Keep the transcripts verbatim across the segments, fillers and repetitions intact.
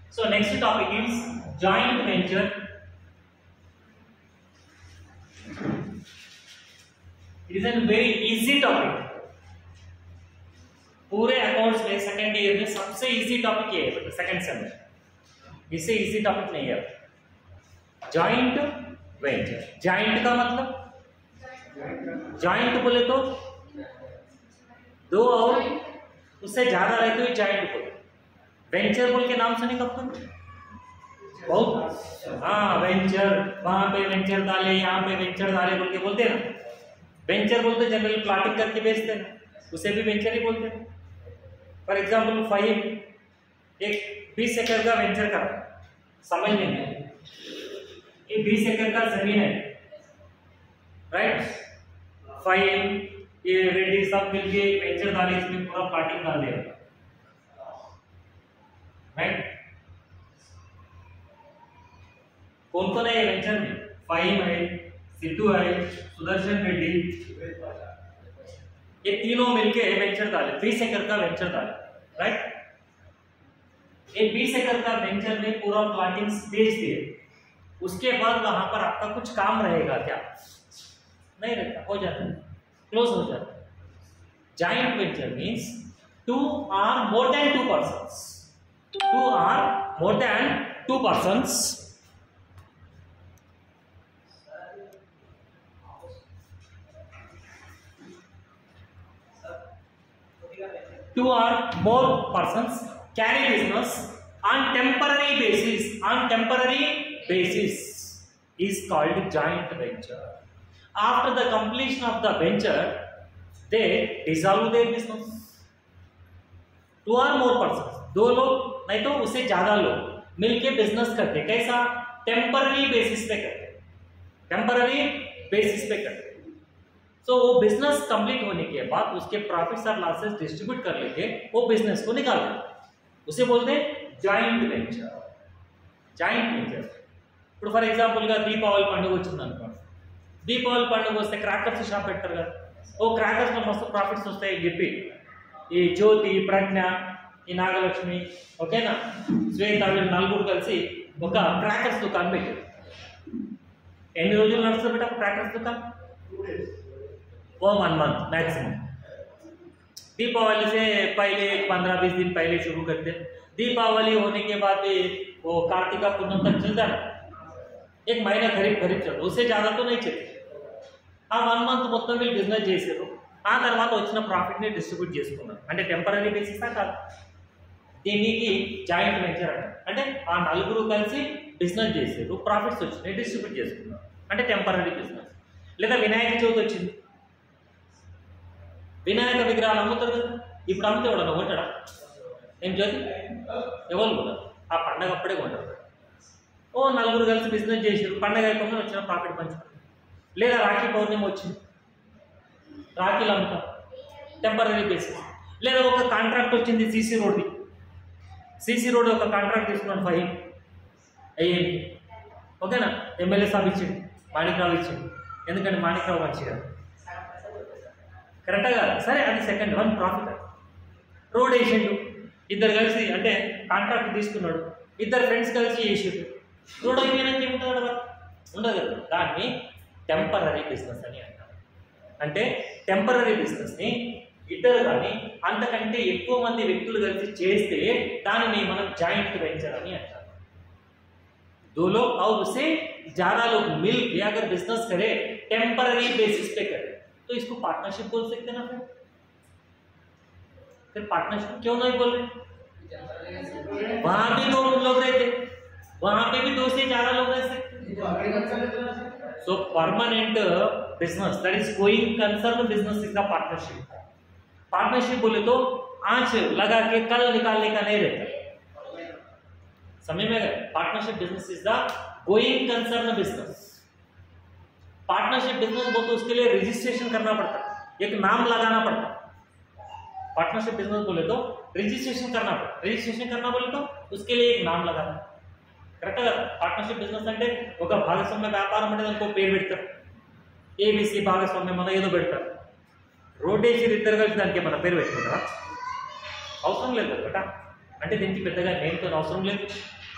So next topic is joint venture. It is a very easy topic. पूरे accounts में second year में सबसे easy topic ये है सेकंड सेम में, इससे इजी टॉपिक नहीं है। जॉइंट वेंचर, जॉइंट का मतलब जॉइंट बोले तो दो और उससे ज्यादा रहे तो जॉइंट बोले। वेंचर बोल के नाम सुने कब तुम? बहुत हाँ, वेंचर, वहां पे वेंचर डाले, यहाँ पे वेंचर डाले बोल के बोलते हैं ना। वेंचर बोलते जनरल प्लॉटिंग करके बेचते हैं, उसे भी वेंचर ही बोलते हैं। फॉर एग्जाम्पल फाइव एक बीस एकड़ का वेंचर करा, समझ लेंगे ये बीस एकड़ का जमीन है, राइट। फाइव ये रेडी सब मिलके वेंचर डाले, इसमें पूरा प्लॉटिंग डाल दिया, राइट। कौन कौन है वेंचर में? फाइव है, सिद्धू है, सुदर्शन रेड्डी, ये तीनों मिलके वेंचर डाले, बीस एकड़ का वेंचर डाले, राइट। ये बीस एकड़ का वेंचर में पूरा प्लॉटिंग बेच दिए, उसके बाद वहां पर आपका कुछ काम रहेगा क्या? नहीं रहता, हो जाता है, क्लोज हो जाता है। Joint venture means two or more than two persons, two or more than two persons two or more persons carry business on temporary basis, on temporary basis is called joint venture. After the completion of the venture, they dissolve their business. Two or more persons, दो लोग नहीं तो उससे ज्यादा लोग मिलके business करते, कैसा? टेम्पररी बेसिस पे करते, टेम्पररी बेसिस पे करते। तो so, वो बिजनेस कंप्लीट होने के बाद उसके प्रॉफिट्स और लॉसेस डिस्ट्रीब्यूट कर लेके वो बिजनेस को निकाल देते, उसे बोलते हैं జాయింట్ వెంచర్। జాయింట్ వెంచర్ ఇప్పుడు ఫర్ ఎగ్జాంపుల్ గా దీపావళి పండుగ వచ్చింది అనుకోండి, దీపావళి పండుగ వస్తే క్రాకర్స్ షాప్ పెడతారు కదా, ఓ క్రాకర్స్ లో మస్తు ప్రాఫిట్స్ వస్తాయని చెప్పి ఈ జ్యోతి, ప్రజ్ఞ, ఈ నాగలక్ష్మి, ఓకేనా, శ్వేత, వీళ్ళు నలుగురు కలిసి ఒక క్రాకర్స్ దుకాణం పెట్టారు। ఎన్ని రోజులు నడుస్తుంది బేటా క్రాకర్స్ దుకాణం? वो वन मंथ मैक्सिमम। दीपावली से पहले पंद्रह बीस दिन पहले शुरू करते, दीपावली होने के बाद वो कार्तिका पूर्णिमा तक चलता है, एक महीना खरीब खरीब चलता, उससे ज़्यादा तो नहीं चलते। ఆ వన్ మంత్ మొత్తం వీళ్ళు బిజినెస్ చేశారు, ఆ తర్వాత వచ్చిన ప్రాఫిట్ని డిస్ట్రిబ్యూట్ చేసుకున్నారు, అంటే టెంపరీ బేసిస్ కాదు, దీనికి జాయింట్ వెంచర్ అంటారు। అంటే ఆ నలుగురు కలిసి బిజినెస్ చేశారు, ప్రాఫిట్స్ వచ్చినాయి, డిస్ట్రిబ్యూట్ చేసుకున్నారు, అంటే టెంపరీ బిజినెస్। లేదా వినాయక చవితి వచ్చింది, వినాయక విగ్రహాలు అమ్ముతారు కదా, ఇప్పుడు అమ్మితే ఎవడన్నా కొంటాడా? ఏం జ్యోతి ఎవరు కూడా ఆ పండగ అప్పుడే కొంటారు। ఓ నలుగురు కలిసి బిజినెస్ చేసారు, పండగ అయిపోయినా వచ్చిన ప్రాఫిట్ పంచుతారు। లేదా రాఖీ పౌర్ణమి వచ్చింది, రాఖీలు అమ్ముతాం, టెంపరీ బేసిస్। లేదా ఒక కాంట్రాక్ట్ వచ్చింది సీసీ రోడ్ది, సీసీ రోడ్ ఒక కాంట్రాక్ట్ తీసుకున్నాను ఫైవ్ అయ్యింది, ఓకేనా, ఎమ్మెల్యే సాబ్ ఇచ్చింది, మాణిక్రావు ఇచ్చింది, ఎందుకంటే మాణిక్రావు మంచిగా కరెక్ట్గా సరే, అది సెకండ్ వన్ ప్రాఫిట్। రోడ్ వేసిండు, ఇద్దరు కలిసి అంటే కాంట్రాక్ట్ తీసుకున్నాడు, ఇద్దరు ఫ్రెండ్స్ కలిసి చేసిండు, రోడ్ అయిపోయినాక ఏముంటుంది కదా, ఉండదు కదా, దాన్ని టెంపరీ బిజినెస్ అని అంటారు। అంటే టెంపరీ బిజినెస్ని ఇద్దరు కానీ అంతకంటే ఎక్కువ మంది వ్యక్తులు కలిసి చేస్తే దానిని మనం జాయింట్ వెంచర్ అని అంటారు। दो लोग और उससे ज्यादा लोग मिल के अगर बिजनेस करे टेम्पररी बेसिस पे करे तो इसको पार्टनरशिप बोल सकते ना। फिर फिर पार्टनरशिप क्यों नहीं बोल रहे? वहां भी दो लोग रहते, वहां पे भी दो से ज्यादा लोग रह सकते। So permanent business that is going concern business is the partnership. Partnership बोले तो आंच लगा के कल निकालने का नहीं रहता, समझ में गए? Partnership business is the going concern business. Partnership business बोलते तो उसके लिए रजिस्ट्रेशन करना पड़ता, एक नाम लगाना पड़ता। पार्टनरशिप बिजनेस बोले तो रजिस्ट्रेशन करना पड़ता, रजिस्ट्रेशन करना बोले तो उसके लिए एक नाम लगाना, करेक्ट है? पार्टनरशिप बिजनेस అంటే ఒక భాగస్వామ్య వ్యాపారం అంటే దానికి ఒక పేరు పెడతారు, ఏబిసి భాగస్వామ్యం మన ఏదో పెడతారు। రోడ్ వేసి ఇద్దరు కలిసి దానికి మన పేరు పెట్టుకుంటారా? అవసరం లేదు కదా, అంటే దీనికి పెద్దగా నేమ్తో అవసరం లేదు,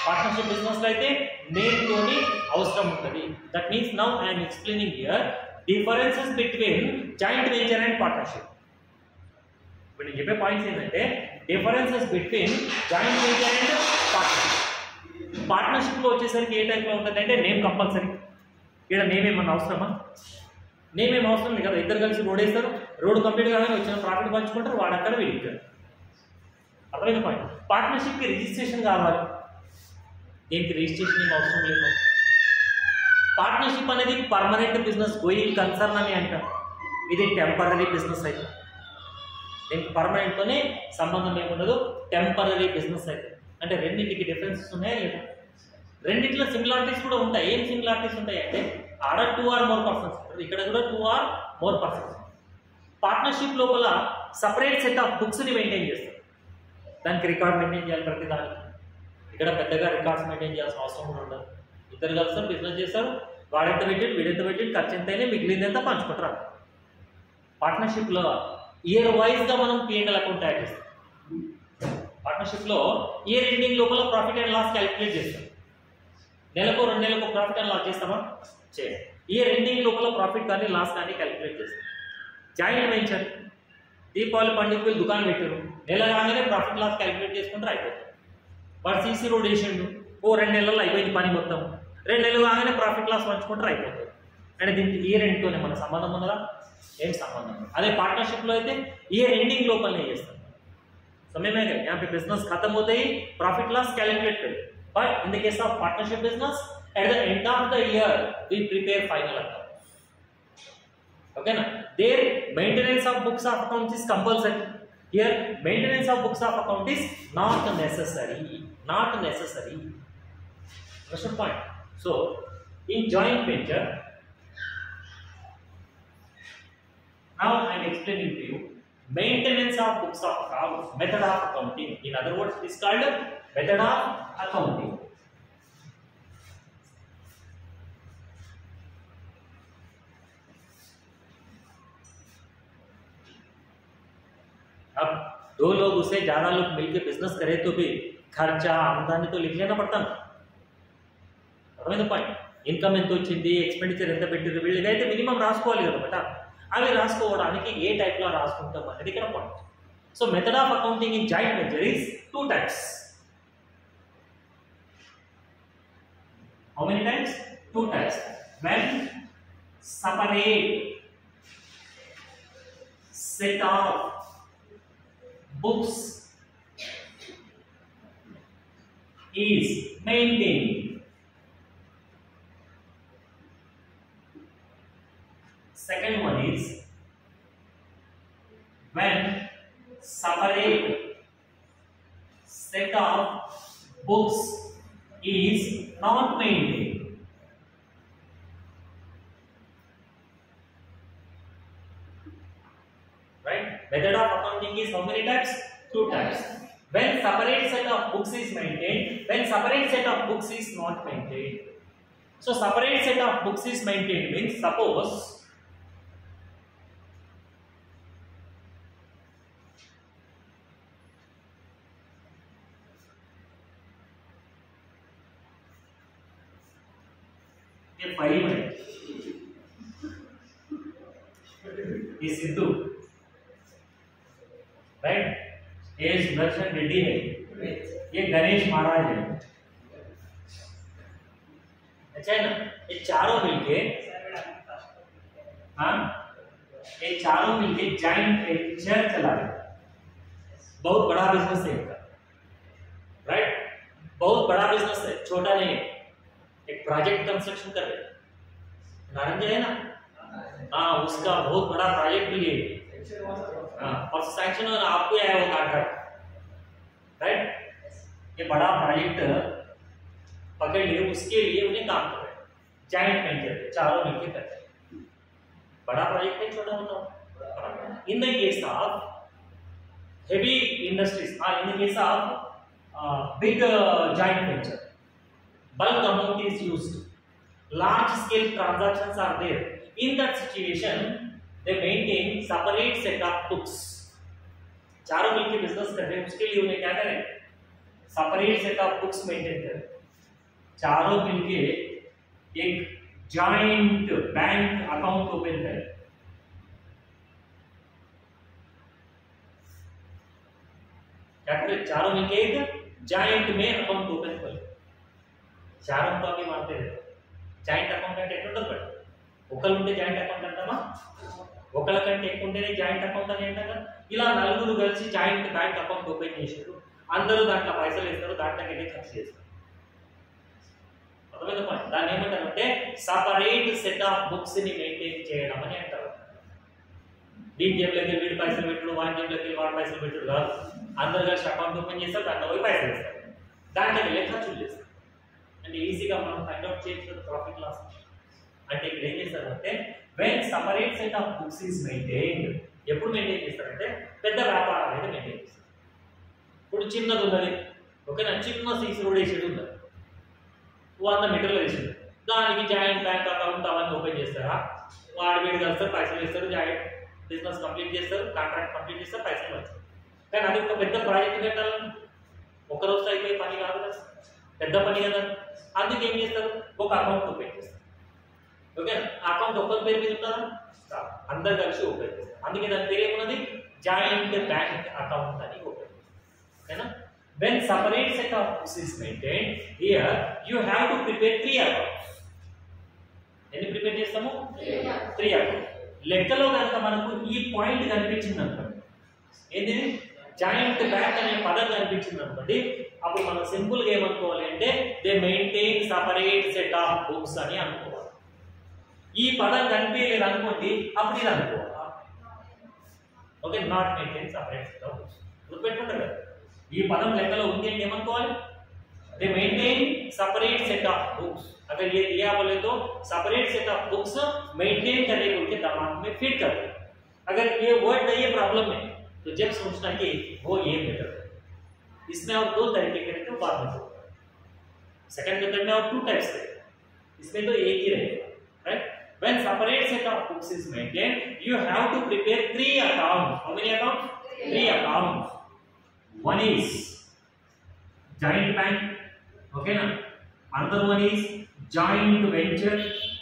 పార్ట్నర్షిప్ బిజినెస్ లో అయితే నేమ్ తోని అవసరం ఉంటుంది. That means now I'm explaining here differences between joint venture and partnership. ఇప్పుడు నేను చెప్పే పాయింట్స్ ఏంటంటే differences between joint venture and partnership. Partnership లో వచ్చేసరికి ఏ టైప్ లో ఉంటుంది అంటే నేమ్ కంపల్సరీ. ఇక్కడ నేమ్ ఏమన్నా అవసరమా? నేమ్ ఏం అవసరం లేదు కదా, ఇద్దరు కలిసి రోడ్ వేస్తారు, రోడ్ కంప్లీట్ కాగానే వచ్చిన ప్రాఫిట్ పంచుకుంటారు, వాడు అక్కడ వీడిస్తారు. అర్థమైన పాయింట్. పార్ట్నర్షిప్ కి రిజిస్ట్రేషన్ కావాలి, దీనికి రిజిస్ట్రేషన్ ఏం అవసరం లేదు. పార్ట్నర్షిప్ అనేది పర్మనెంట్ బిజినెస్, గోయింగ్ కన్సర్న్ అని అంటారు. ఇది టెంపరీ బిజినెస్ అయితే దీనికి పర్మనెంట్ తోనే సంబంధం ఏముండదు, టెంపరీ బిజినెస్ అయితే. అంటే రెండింటికి డిఫరెన్సెస్ ఉన్నాయా లేదా? రెండింటిలో సిమిలారిటీస్ కూడా ఉంటాయి. ఏం సిమిలారిటీస్ ఉంటాయి అంటే ఆడ టూ ఆర్ మోర్ పర్సన్స్, ఇక్కడ కూడా two or more persons. Partnership లోపల సపరేట్ సెట్ ఆఫ్ బుక్స్ ని మెయింటైన్ చేస్తారు, దానికి రికార్డ్ మెయింటైన్ చేయాలి ప్రతి దానికి. ఇక్కడ పెద్దగా రికార్డ్స్ మెయింటైన్ చేయాల్సిన అవసరం కూడా ఉండదు. ఇద్దరు కలిసి బిజినెస్ చేస్తారు, వాడెంత పెట్టి వీడెంత పెట్టి ఖర్చు ఎంత అయినా మిగిలిందంతా పంచుకుంటారు. పార్ట్నర్షిప్ లో ఇయర్ వైజ్ గా మనం పిఎండ్ఎల్ అకౌంట్ తయారు చేస్తాం. పార్ట్నర్షిప్ లో ఇయర్ ఎండింగ్ లోపల ప్రాఫిట్ అండ్ లాస్ క్యాలిక్యులేట్ చేస్తాం. నెలకు రెండు నెలలకు ప్రాఫిట్ అండ్ లాస్ చేస్తామా? చేయాలి. ఇయర్ ఎండింగ్ లోపల ప్రాఫిట్ కానీ లాస్ కానీ క్యాలిక్యులేట్ చేస్తాం. జాయింట్ వెంచర్ దీపావళి పండుగ దుకాణం పెట్టారు, నెల రాగానే ప్రాఫిట్ లాస్ క్యాలిక్యులేట్ చేసుకుంటారు, అయిపోతుంది. వాడు సీసీ రోడ్ వేసిండు, ఓ రెండు నెలల్లో అయిపోయింది పని మొత్తం, రెండు నెలలు కాగానే ప్రాఫిట్ లాస్ పంచుకుంటారు, అయిపోతుంది. అంటే దీనికి ఇయర్ ఎండ్తోనే మన సంబంధం ఉన్నదా? ఏం సంబంధం. అదే పార్ట్నర్షిప్ లో అయితే ఇయర్ ఎండింగ్ లోపలనే చేస్తాం. समय में यहाँ पे बिजनेस खत्म होते ही प्रॉफिट लॉस कैलकुलेट करें. But in the case of partnership business at the end of the year we prepare final account. Okay ना? There maintenance of books of accounts is compulsory. Here maintenance of books of account is not necessary. Not necessary. Understood point? So in joint venture, now I am explaining to you maintenance of books of accounts, method of accounting. In other words, it is called method of accounting. अब दो लोग उसे ज्यादा लोग मिलकर business करें तो भी खर्चा आमदनी तो लिख लेना पड़ता ना. पाइंट. इनकम ఎంత వచ్చింది, ఎక్స్పెండిచర్ ఎంత పెట్టారు, వీళ్ళకి అయితే మినిమం రాసుకోవాలి కదా బట. అవి రాసుకోవడానికి ఏ టైప్ లో రాసుకుంటాం అనేది ఇక్కడ point. So method of accounting in joint venture is two types. How many types? Two types. When separate set of books is maintained. Second one is when separate set of books is not maintained. Right? Method of accounting is how many types? Two types. When separate set of books is maintained, when separate set of books is not maintained. So separate set of books is maintained means suppose five है, ये Sidhu right, ये सुदर्शन रेड्डी है, ये गणेश महाराज है. अच्छा है ना? ये चारों मिलके हाँ ये चारों मिलके जॉइंट वेंचर चला रहे. बहुत बड़ा बिजनेस है इनका. राइट? बहुत बड़ा बिजनेस है, छोटा नहीं है. एक प्रोजेक्ट कंस्ट्रक्शन कर रहे नारायण जी है ना, हाँ उसका बहुत बड़ा प्रोजेक्ट लिए हाँ और सैंक्शन आपको आया वो कॉन्ट्रैक्ट. राइट? ये बड़ा प्रोजेक्ट पकड़ लिए, उसके लिए उन्हें काम कर रहे हैं. जॉइंट वेंचर चारों मिलकर कर रहे हैं. बड़ा प्रोजेक्ट है छोटा होता है. In the case of heavy industries और in the case of big joint venture, bulk amount is used, large scale transactions are there. In that situation they maintain separate set of books. चारों मिलकर business कर रहे हैं, उसके लिए उन्हें क्या करें? Separate set of books maintain करें, चारों मिलके एक जॉइंट बैंक अकाउंट ओपन करें। क्या करें? चारों मिलके एक जॉइंट में अकाउंट ओपन करें। चारों तो अभी मानते हैं జాయింట్ అకౌంట్ అంటే ఎట్లా ఉంటుంది? ఒకళ్ళు ఉంటే జాయింట్ అకౌంట్ అంటామా? ఒకళ్ళ కంటే ఎక్కువ ఉంటేనే జాయింట్ అకౌంట్ అని అంటాం కదా. ఇలా నలుగురు కలిసి జాయింట్ బ్యాంక్ అకౌంట్ ఓపెన్ చేశారు, అందరూ దాంట్లో పైసలు వేస్తారు, దాంట్లోకి వెళ్ళి ఖర్చు చేస్తారు. అర్థమైందా పాయింట్? దాన్ని ఏమంటారంటే సపరేట్ సెట్ ఆఫ్ బుక్స్ ని మెయింటైన్ చేయడం అని అంటారు. వీడి జేబులోకి వీడి పైసలు పెట్టుడు, వాడి జేబులోకి వాడి పైసలు పెట్టుడు కాదు. అందరు కలిసి అకౌంట్ ఓపెన్ చేస్తారు, దాంట్లో పోయి పైసలు వేస్తారు, దాంట్లోకి వెళ్ళి ఖర్చులు చేస్తారు. అంటే ఈజీగా మనం ఫైండ్ అవుట్ చేయొచ్చు ప్రాఫిట్ లాస్. అంటే ఇక్కడ ఏం చేస్తారంటే when separate set of books is maintained, ఎప్పుడు మెయింటైన్ చేస్తారంటే పెద్ద వ్యాపారం అయితే మెయింటైన్ చేస్తారు. ఇప్పుడు చిన్నది ఉన్నది, ఓకేనా, చిన్న సీసీ రోడ్ వేసేది ఉన్నది, వంద మీటర్లు వేసింది, దానికి జాయింట్ బ్యాంక్ అకౌంట్ అవన్నీ ఓపెన్ చేస్తారా? వాడు వీడు కలిస్తారు, పైసలు వేస్తారు, జాయింట్ బిజినెస్ కంప్లీట్ చేస్తారు, కాంట్రాక్ట్ కంప్లీట్ చేస్తారు, పైసలు వచ్చారు. కానీ అది ఒక పెద్ద ప్రాజెక్ట్ పెట్టాలని ఒక రోజు అయిపోయే పని కాదు కదా, పెద్ద పని కదా. అందుకే ఏం చేస్తారు? ఒక అకౌంట్ ఓపెన్ చేస్తారు. ఓకే, అకౌంట్ ఒక్కరి పేరు మీద ఉంటుందా? అందరు కలిసి ఓపెన్ చేస్తారు. అందుకే దాని పేరు ఏమున్నది? జాయింట్ బ్యాంక్ అకౌంట్ అని ఓపెన్ చేస్తారు. ఓకేనా? When separate set of books is maintain here you have to prepare three accounts. ఎన్ని ప్రిపేర్ చేస్తాము? Three accounts. లెక్కలో కనుక మనకు ఈ పాయింట్ కనిపించింది అనుకోండి, ఏంటి జాయింట్ బ్యాంక్ అనే పదం కనిపించింది అనుకోండి, అప్పుడు మనం సింపుల్ గా ఏమనుకోవాలి అంటే they maintain separate set of books అని అనుకోవాలి. ఈ పదం కనిపించలేదు అనుకోండి, అప్పుడు ఇది అనుకోవాలి. Okay, not maintain separate set of books. గుర్తుపెట్టుకుంటారు కదా, ఈ పదం లెక్కలో ఉంది అంటే ఏమనుకోవాలి? They maintain separate set of books. अगर ये दिया बोले तो separate set of books maintain करने को उनके दिमाग में फिट कर दे. अगर ये वर्ड नहीं है प्रॉब्लम में तो जब सोचना कि वो ये मेथड है. इसमें और दो तरीके के रहते हैं, बाद में होगा. सेकंड मेथड में और टू टाइप्स है, इसमें तो एक ही रहेगा. Right? When separate set of books is maintained, you have to prepare three accounts. How many accounts? Three accounts. One is joint bank. Okay na? Another one is joint venture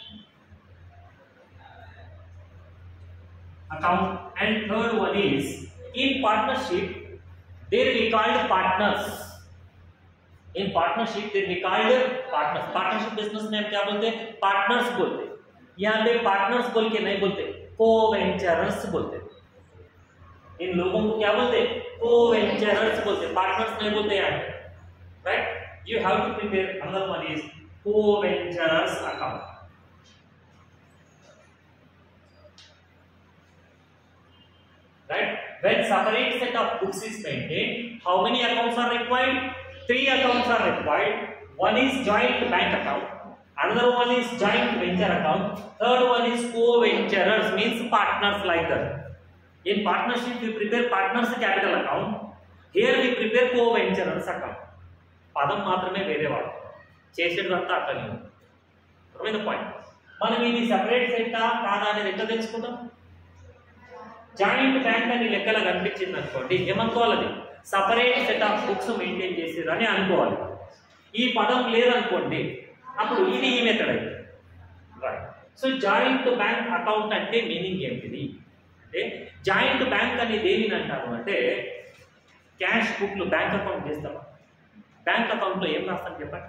account, and third one is in partnership. They will be called partners. In partnership they will be called partners. Partnership business में हम क्या बोलते हैं? Partners बोलते हैं. यहाँ पे partners बोल के नहीं बोलते, co-venturers बोलते हैं. इन लोगों को क्या बोलते हैं? Co-venturers बोलते हैं, partners नहीं बोलते यहाँ पे. Right? You have to prepare. Another one is co-venturers account. Right? When separate set of books is maintained, how many accounts are required? Three accounts are required. One is joint bank account, another one is joint venture account, third one is co-venturers, means partners like that. In partnership we prepare partners capital account. Here we prepare co-venturers account. పదం మాత్రమే వేరే వాడు, చేసేదంతా అట్లనే ఉంది. అర్థమైంది point? మనం ఇది సెపరేట్ సెట్టా కాదా అనేది ఎట్లా తెలుసుకుంటాం? జాయింట్ బ్యాంక్ అని లెక్కలా కనిపించింది అనుకోండి, ఏమనుకోవాలి? అది separate set of books maintain చేసేది అని అనుకోవాలి. ఈ పదం లేదనుకోండి, అప్పుడు ఇది ఈ మెథడ్ అయితే. Right. So joint bank account అంటే మీనింగ్ ఏంటిది అంటే, జాయింట్ బ్యాంక్ అనేది ఏమి అంటారు అంటే, క్యాష్ బుక్లు బ్యాంక్ అకౌంట్ చేస్తామా? బ్యాంక్ అకౌంట్ లో ఏం రాస్తాం చెప్పండి?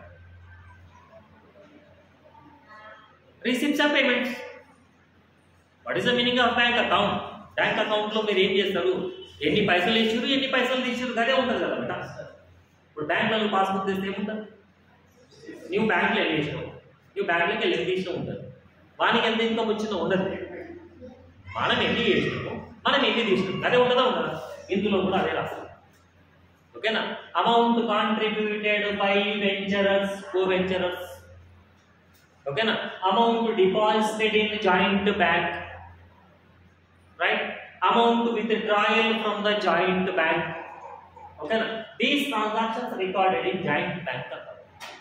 Receipts of payments. What is the meaning of bank account? Bank account లో మీరు ఏం చేస్తారు? ఎన్ని పైసలు ఇచ్చారు, ఎన్ని పైసలు తీసారు, అదే ఉంటుంది కదా బేటా. ఇప్పుడు బ్యాంకులో పాస్బుక్ తెస్తే ఏముంటుంది? నువ్వు బ్యాంకులో ఎన్ని చేసినావు, నువ్వు బ్యాంకులోకి వెళ్ళి ఎంత తీసినా ఉంటుంది, వానికి ఎంత ఇన్కమ్ వచ్చిందో ఉండదు. మనం ఎన్ని చేసినాము, మనం ఎన్ని తీసినాం, అదే ఉండదా ఉండదా? ఇందులో కూడా అదే రాస్తాం. ఓకేనా? Amount contributed by venturers, co venturers. ఓకేనా? Amount deposited in joint bank. Right? Amount withdrawal from the joint bank. ఓకేనా? These transactions recorded in joint bank account.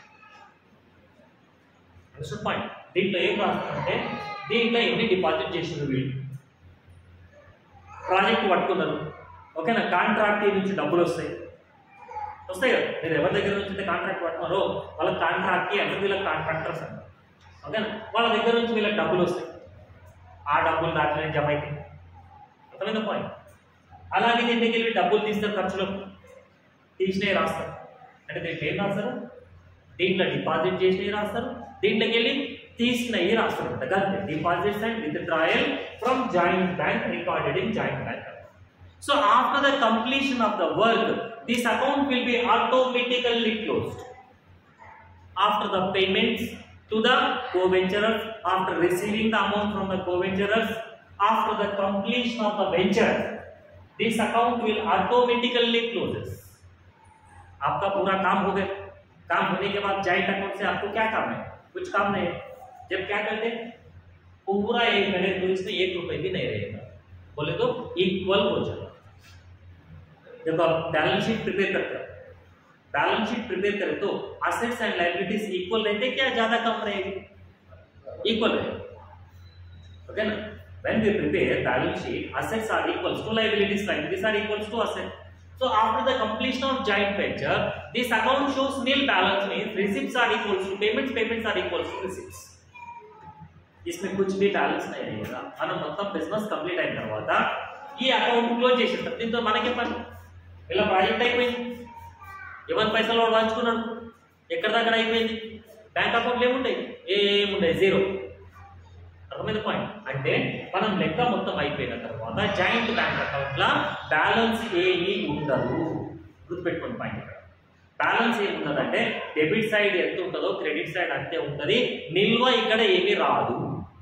Understood point? దీంట్లో ఏం రాస్తారంటే, దీంట్లో ఎన్ని డిపాజిట్ చేసారు వీళ్ళు, ప్రాజెక్ట్ పట్టుకున్నారు, ఓకేనా, కాంట్రాక్ట్ నుంచి డబ్బులు వస్తాయి, వస్తాయి కదా, మీరు ఎవరి దగ్గర నుంచి అయితే కాంట్రాక్ట్ పడుతున్నారో వాళ్ళ కాంట్రాక్ట్కి అంటే వీళ్ళకి కాంట్రాక్టర్స్ అంటారు. ఓకేనా, వాళ్ళ దగ్గర నుంచి వీళ్ళకి డబ్బులు వస్తాయి, ఆ డబ్బులు దాంట్లో జమ అవుతాయి. అర్థమైన పాయింట్. అలాగే దీనికి వెళ్ళి డబ్బులు తీస్తారు, ఖర్చులో తీసినవి రాస్తారు. అంటే దీంట్లో ఏం రాస్తారు, దీంట్లో డిపాజిట్ చేసినవి రాస్తారు, దీంట్లోకి వెళ్ళి తీసినవి రాస్తారు. అంతే, deposits and withdrawal from joint bank recorded in joint bank. So after the completion of the work, this account will be automatically closed. After the payments to the co-venturers, after receiving the amount from the co-venturers, after the completion of the venture, this account will automatically closes. आपका पूरा काम हो गया. काम होने के बाद joint account से आपको क्या काम है, कुछ काम नहीं है. जब क्या करते हैं, पूरा एक करे तो इसमें एक रुपए भी नहीं रहेगा, बोले तो इक्वल हो जाएगा. जब आप बैलेंस शीट प्रिपेयर करते हो, बैलेंस शीट प्रिपेयर करें तो असेट्स एंड लायबिलिटीज इक्वल रहते क्या, ज्यादा कम रहेगी, इक्वल रहेगी. ओके ना, when we prepare balance sheet, assets are equals to liabilities, liabilities are equals to assets. So after the completion of joint venture, this account shows nil balance, means receipts are equals to payments, payments are equals to receipts. इसमें कुछ भी balance नहीं रहेगा. మనం మొత్తం business complete అయిన తర్వాత ఈ అకౌంట్ క్లోజ్ చేసేస్తాం. దీంతో మనకి పని, ఇలా ప్రాజెక్ట్ అయిపోయింది, ఎవరి పైసలు వాడు వాంచుకున్నాడు, ఎక్కడ దగ్గర అయిపోయింది, బ్యాంక్ అకౌంట్లు ఏముంటాయి, ఏముంటాయి, జీరో. అర్థమైన పాయింట్. అంటే మనం లెక్క మొత్తం అయిపోయిన తర్వాత జాయింట్ బ్యాంక్ అకౌంట్ల బ్యాలెన్స్ ఏమీ ఉండదు. గుర్తుపెట్టుకోండి పాయింట్. ఇక్కడ బ్యాలెన్స్ ఏమి ఉన్నదంటే డెబిట్ సైడ్ ఎంత ఉంటుందో క్రెడిట్ సైడ్ అంతే ఉంటుంది, నిల్వ ఇక్కడ ఏమీ రాదు.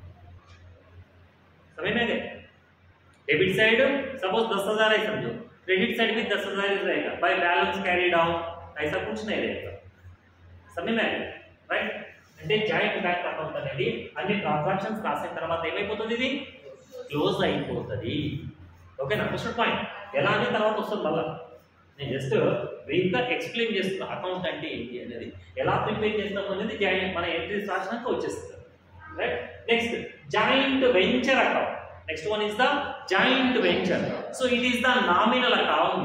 समझ डेबिट साइड सपोज दस हजार है समझो, क्रेडिट साइड भी दस हजार रहेगा, बाय बैलेंस कैरी डाउन ऐसा कुछ नहीं रहेगा. समझ में राइट. అంటే జాయింట్ బ్యాంక్ అకౌంట్ అనేది అన్ని ట్రాన్సాక్షన్స్ రాసిన తర్వాత ఏమైపోతుంది, ఇది క్లోజ్ అయిపోతుంది. ఓకేనా, ఫస్ట్ పాయింట్. ఎలా అనే తర్వాత వస్తుంది మళ్ళీ, నేను జస్ట్ బ్రీఫ్గా ఎక్స్ప్లెయిన్ చేస్తున్నా అకౌంట్ అంటే ఏంటి అనేది, ఎలా ప్రిపేర్ చేస్తాం అనేది జాయింట్ మన ఎంట్రీస్ రాసినాక వచ్చేస్తుంది. Right. Next joint venture account. Next one is the joint venture. So it is the nominal account.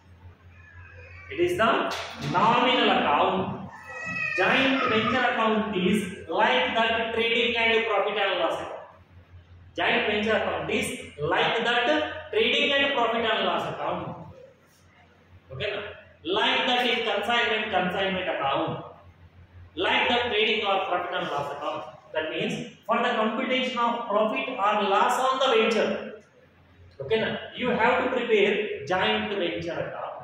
It is the nominal account. Joint venture account is like that trading and profit and loss account. Joint venture account is like that trading and profit and loss account. Okay na? Like that is consignment consignment account. Like that trading or profit and loss account. That means for the computation of profit or loss on the venture, okay na, you have to prepare joint venture account.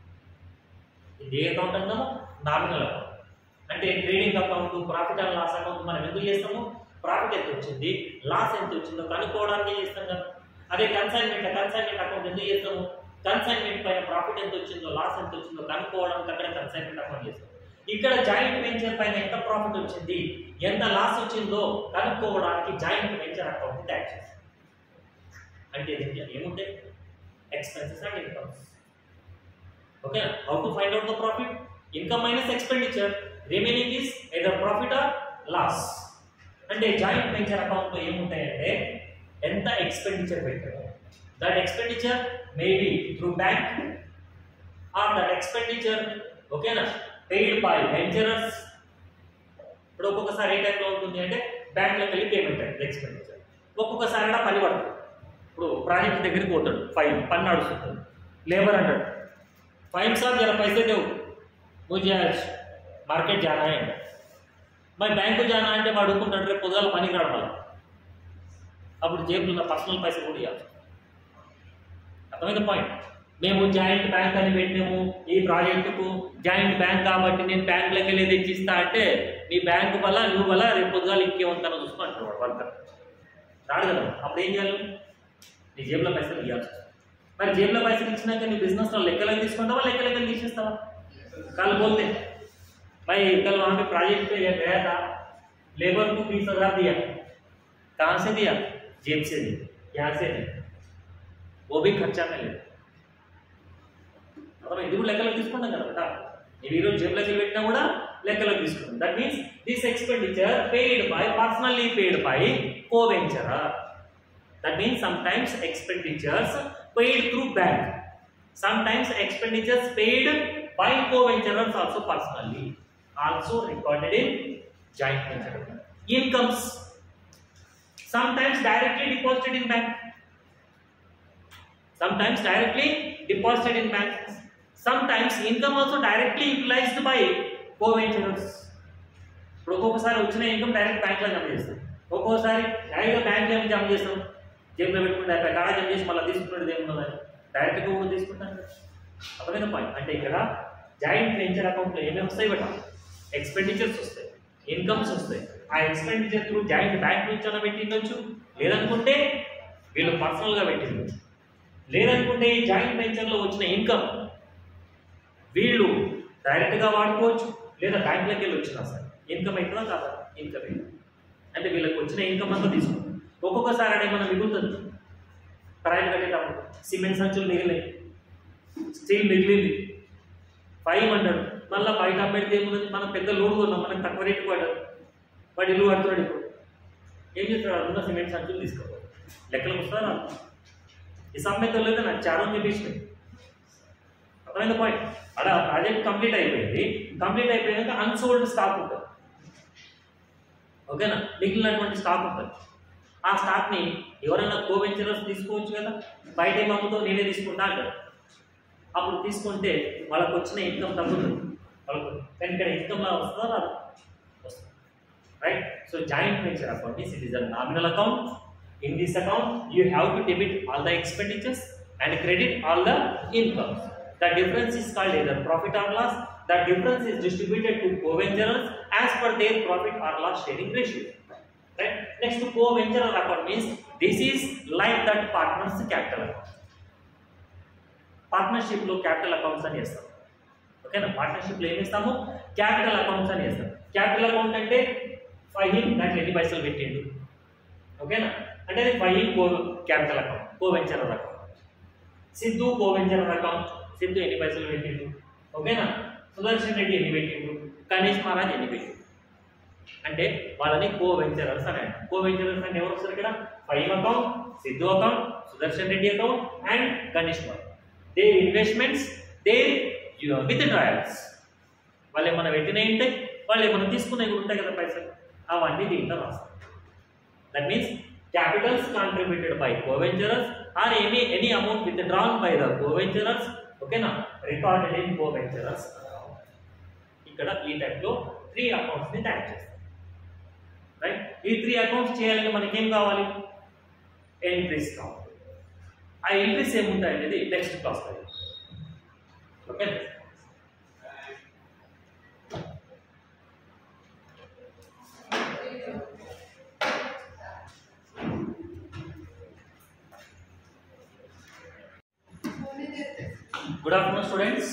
ఇది ఏ account అంటాము, nominal account. అంటే trading account, profit and loss account మనం ఎందుకు చేస్తాము, profit ఎంత వచ్చింది, loss ఎంత వచ్చిందో కనుక్కోవడానికి చేస్తాం కదా. అదే కన్సైన్మెంట్ కన్సైన్మెంట్ అకౌంట్ ఎందుకు చేస్తాము, కన్సైన్మెంట్ పైన ప్రాఫిట్ ఎంత వచ్చిందో లాస్ ఎంత వచ్చిందో కనుక్కోవడానికి అక్కడ కన్సైన్మెంట్ అకౌంట్ చేస్తాం. ఇక్కడ జాయింట్ వెంచర్ పైన ఎంత ప్రాఫిట్ వచ్చింది, ఎంత లాస్ వచ్చిందో కనుక్కోవడానికి జాయింట్ వెంచర్ అకౌంట్ తయారు చేస్తాం. అంటే ఏముంటాయి, expenses and incomes. Okay, how to find out the profit, income minus expenditure, remaining is either profit or loss. అంటే జాయింట్ వెంచర్ అకౌంట్ లో ఏముంటాయంటే ఎంత ఎక్స్పెండిచర్ పెట్టారు, that expenditure maybe through bank or that expenditure ఓకేనా paid by venturers. ఇప్పుడు ఒక్కొక్కసారి ఏ టైంలో ఉంటుంది అంటే బ్యాంక్లోకి వెళ్ళి పేమెంట్ అయింది ఎక్స్పెండిచర్, ఒక్కొక్కసారి కూడా పని పడుతుంది. ఇప్పుడు ప్రాజెక్ట్ దగ్గరికి పోతాడు, ఫైల్ పని నడుస్తుంది, లేబర్ అంటాడు ఫైల్ సార్ జర पैसे दो मुझे आज మార్కెట్ जाना है, మరి బ్యాంకు జానా అంటే వాడు అడుగుకుంటాడు రేపు పొద్దుగాల పనికి రావడం, అప్పుడు జేబులో ఉన్న పర్సనల్ పైసలు కూడా ఇవ్వాలి. అర్థమైంది పాయింట్. మేము జాయింట్ బ్యాంక్ అని పెట్టినాము ఈ ప్రాజెక్టుకు, జాయింట్ బ్యాంక్ కాబట్టి నేను బ్యాంకులోకి వెళ్ళి తెచ్చిస్తా అంటే నీ బ్యాంకు వల్ల నువ్వు వల్ల రేపు పొద్దుగాలు ఇంకేమంటారో చూసుకుంటాడు వాడు వర్కర్ రాడు కదా. అప్పుడు ఏం చేయాలి, నీ జేబులో పైసలు ఇవ్వాల్సి వస్తుంది. మరి జేబులో పైసలు ఇచ్చినాక నీ బిజినెస్లో లెక్కలకి తీసుకుంటావా, లెక్కలకి తీసేస్తావా? कल बोलते भाई कल वहाँ पे प्रोजेक्ट पे गया था, लेबर को बीस हजार दिया, कहाँ से दिया, जेब से दिया, यहाँ से दिया, वो भी खर्चा में ले. मतलब ఇది కూడా లెక్కలకు తీసుకుంటాం కదా బేటా, ఈ ఈరోజు జేబులోకి పెట్టినా కూడా లెక్కలకు తీసుకుంటాం. That means this expenditure paid by personally paid by co venturer. That means sometimes expenditures paid through bank, sometimes expenditures paid by co-venturers also personally, also recorded in joint venture account. Incomes sometimes directly deposited in bank, sometimes directly deposited in bank, sometimes income also directly utilized by co-venturers. ఇప్పుడు ఒక్కొక్కసారి వచ్చిన income direct బ్యాంక్లో జమ చేస్తాం, ఒక్కొక్కసారి డైరెక్ట్గా బ్యాంక్లో ఏమి జమ చేస్తాం, జేబులో పెట్టుకుంటే అక్కడ కాడ జమ చేసి మళ్ళీ తీసుకున్నది ఏమున్నదని డైరెక్ట్గా కూడా తీసుకుంటాం. అర్థమైన పాయింట్. అంటే ఇక్కడ జాయింట్ వెంచర్ అకౌంట్లో ఏమేమి వస్తాయి బట్ ఎక్స్పెండిచర్స్ వస్తాయి, ఇన్కమ్స్ వస్తాయి. ఆ ఎక్స్పెండిచర్ త్రూ జాయింట్ బ్యాంక్ నుంచి అన్న పెట్టిండొచ్చు, లేదనుకుంటే వీళ్ళు పర్సనల్గా పెట్టిండొచ్చు, లేదనుకుంటే ఈ జాయింట్ వెంచర్లో వచ్చిన ఇన్కమ్ వీళ్ళు డైరెక్ట్గా వాడుకోవచ్చు, లేదా బ్యాంకులోకి వెళ్ళి వచ్చినా సరే ఇన్కమ్ అవుతుందా కాదా, ఇన్కమ్ అయింది అంటే వీళ్ళకి వచ్చిన ఇన్కమ్ అంతా తీసుకుంటాం. ఒక్కొక్కసారి అంటే మనం మిగులుతుంది, కరెంట్ కట్టేటప్పుడు సిమెంట్ సంచులు మిగిలినాయి, స్టీల్ మిగిలింది, ఫైవ్ అంటాడు, మళ్ళీ బయట పెడితే ఏముంది, మనం పెద్ద లోడ్ కొన్నాం, మనకు తక్కువ రేటు పడ్డాడు, వాడు ఇల్లు కడుతున్నాడు. ఇప్పుడు ఏం చేస్తాడు, ఉన్న సిమెంట్ సంచులు తీసుకోవాలి, లెక్కలకు వస్తారా ఈ సమ్మెతో లేదా నాకు చాలా చూపించినాయి. అర్థమైన పాయింట్. అక్కడ ప్రాజెక్ట్ కంప్లీట్ అయిపోయింది, కంప్లీట్ అయిపోయాక అన్సోల్డ్ స్టాక్ ఉంటుంది, ఓకేనా, మిగిలినటువంటి స్టాక్ ఉంటుంది. ఆ స్టాక్ని ఎవరైనా కో వెంచరర్స్ తీసుకోవచ్చు కదా, బయట ఏం అమ్ముతో నేనే తీసుకుంటా అంటారు. అప్పుడు తీసుకుంటే వాళ్ళకు వచ్చిన ఇన్కమ్ తగ్గుతుంది, వాళ్ళకు కానీ ఇక్కడ ఇన్కమ్ లా వస్తుందా రాదు, వస్తుంది, right. So joint venture account is it is a nominal account. In this account, you have to debit all the expenditures and credit all the incomes. The difference is called either profit or loss. The difference is distributed to co-venturers as per their profit or loss sharing ratio. Right? Next, to co-venturer account means this is like that partners capital account. Partnership lo capital accounts ani chestam. Okay na, partnership lo em chestamu capital accounts ani chestam. Capital account ante fine that ఎన్ని పైసలు పెట్టిండు, ఓకేనా, అంటే అది five co capital account, co venturer account. Siddhu co venturer account, Siddhu ఎన్ని పైసలు పెట్టిండు, ఓకేనా, సుదర్శన్ రెడ్డి ఎన్ని పెట్టిండు, గణేష్ మహారాజ్ ఎన్ని పెట్టిండు, అంటే వాళ్ళని కో వెంచరర్స్ అని అంటారు. కో వెంచరర్స్ అంటే ఎవరు వస్తారు ఇక్కడ, five account, Siddhu account, Sudarshan Reddy account and Ganesh Maharaj. They investments, they withdrawals, వాళ్ళు ఏమైనా పెట్టినవి ఉంటాయి, వాళ్ళు ఏమైనా తీసుకున్నవి కూడా ఉంటాయి కదా పైసలు, అవన్నీ దీంట్లో రాస్తారు. That means capitals contributed by co-venturers or any any amount withdrawn by the co-venturers, okay na, recorded in co-venturers. ikkada ee type lo three accounts ni tag chestam, right. ee three accounts cheyalante manaki em kavali, entries kavali. aa entries em untayi anedi next class lo, okay. Good afternoon students.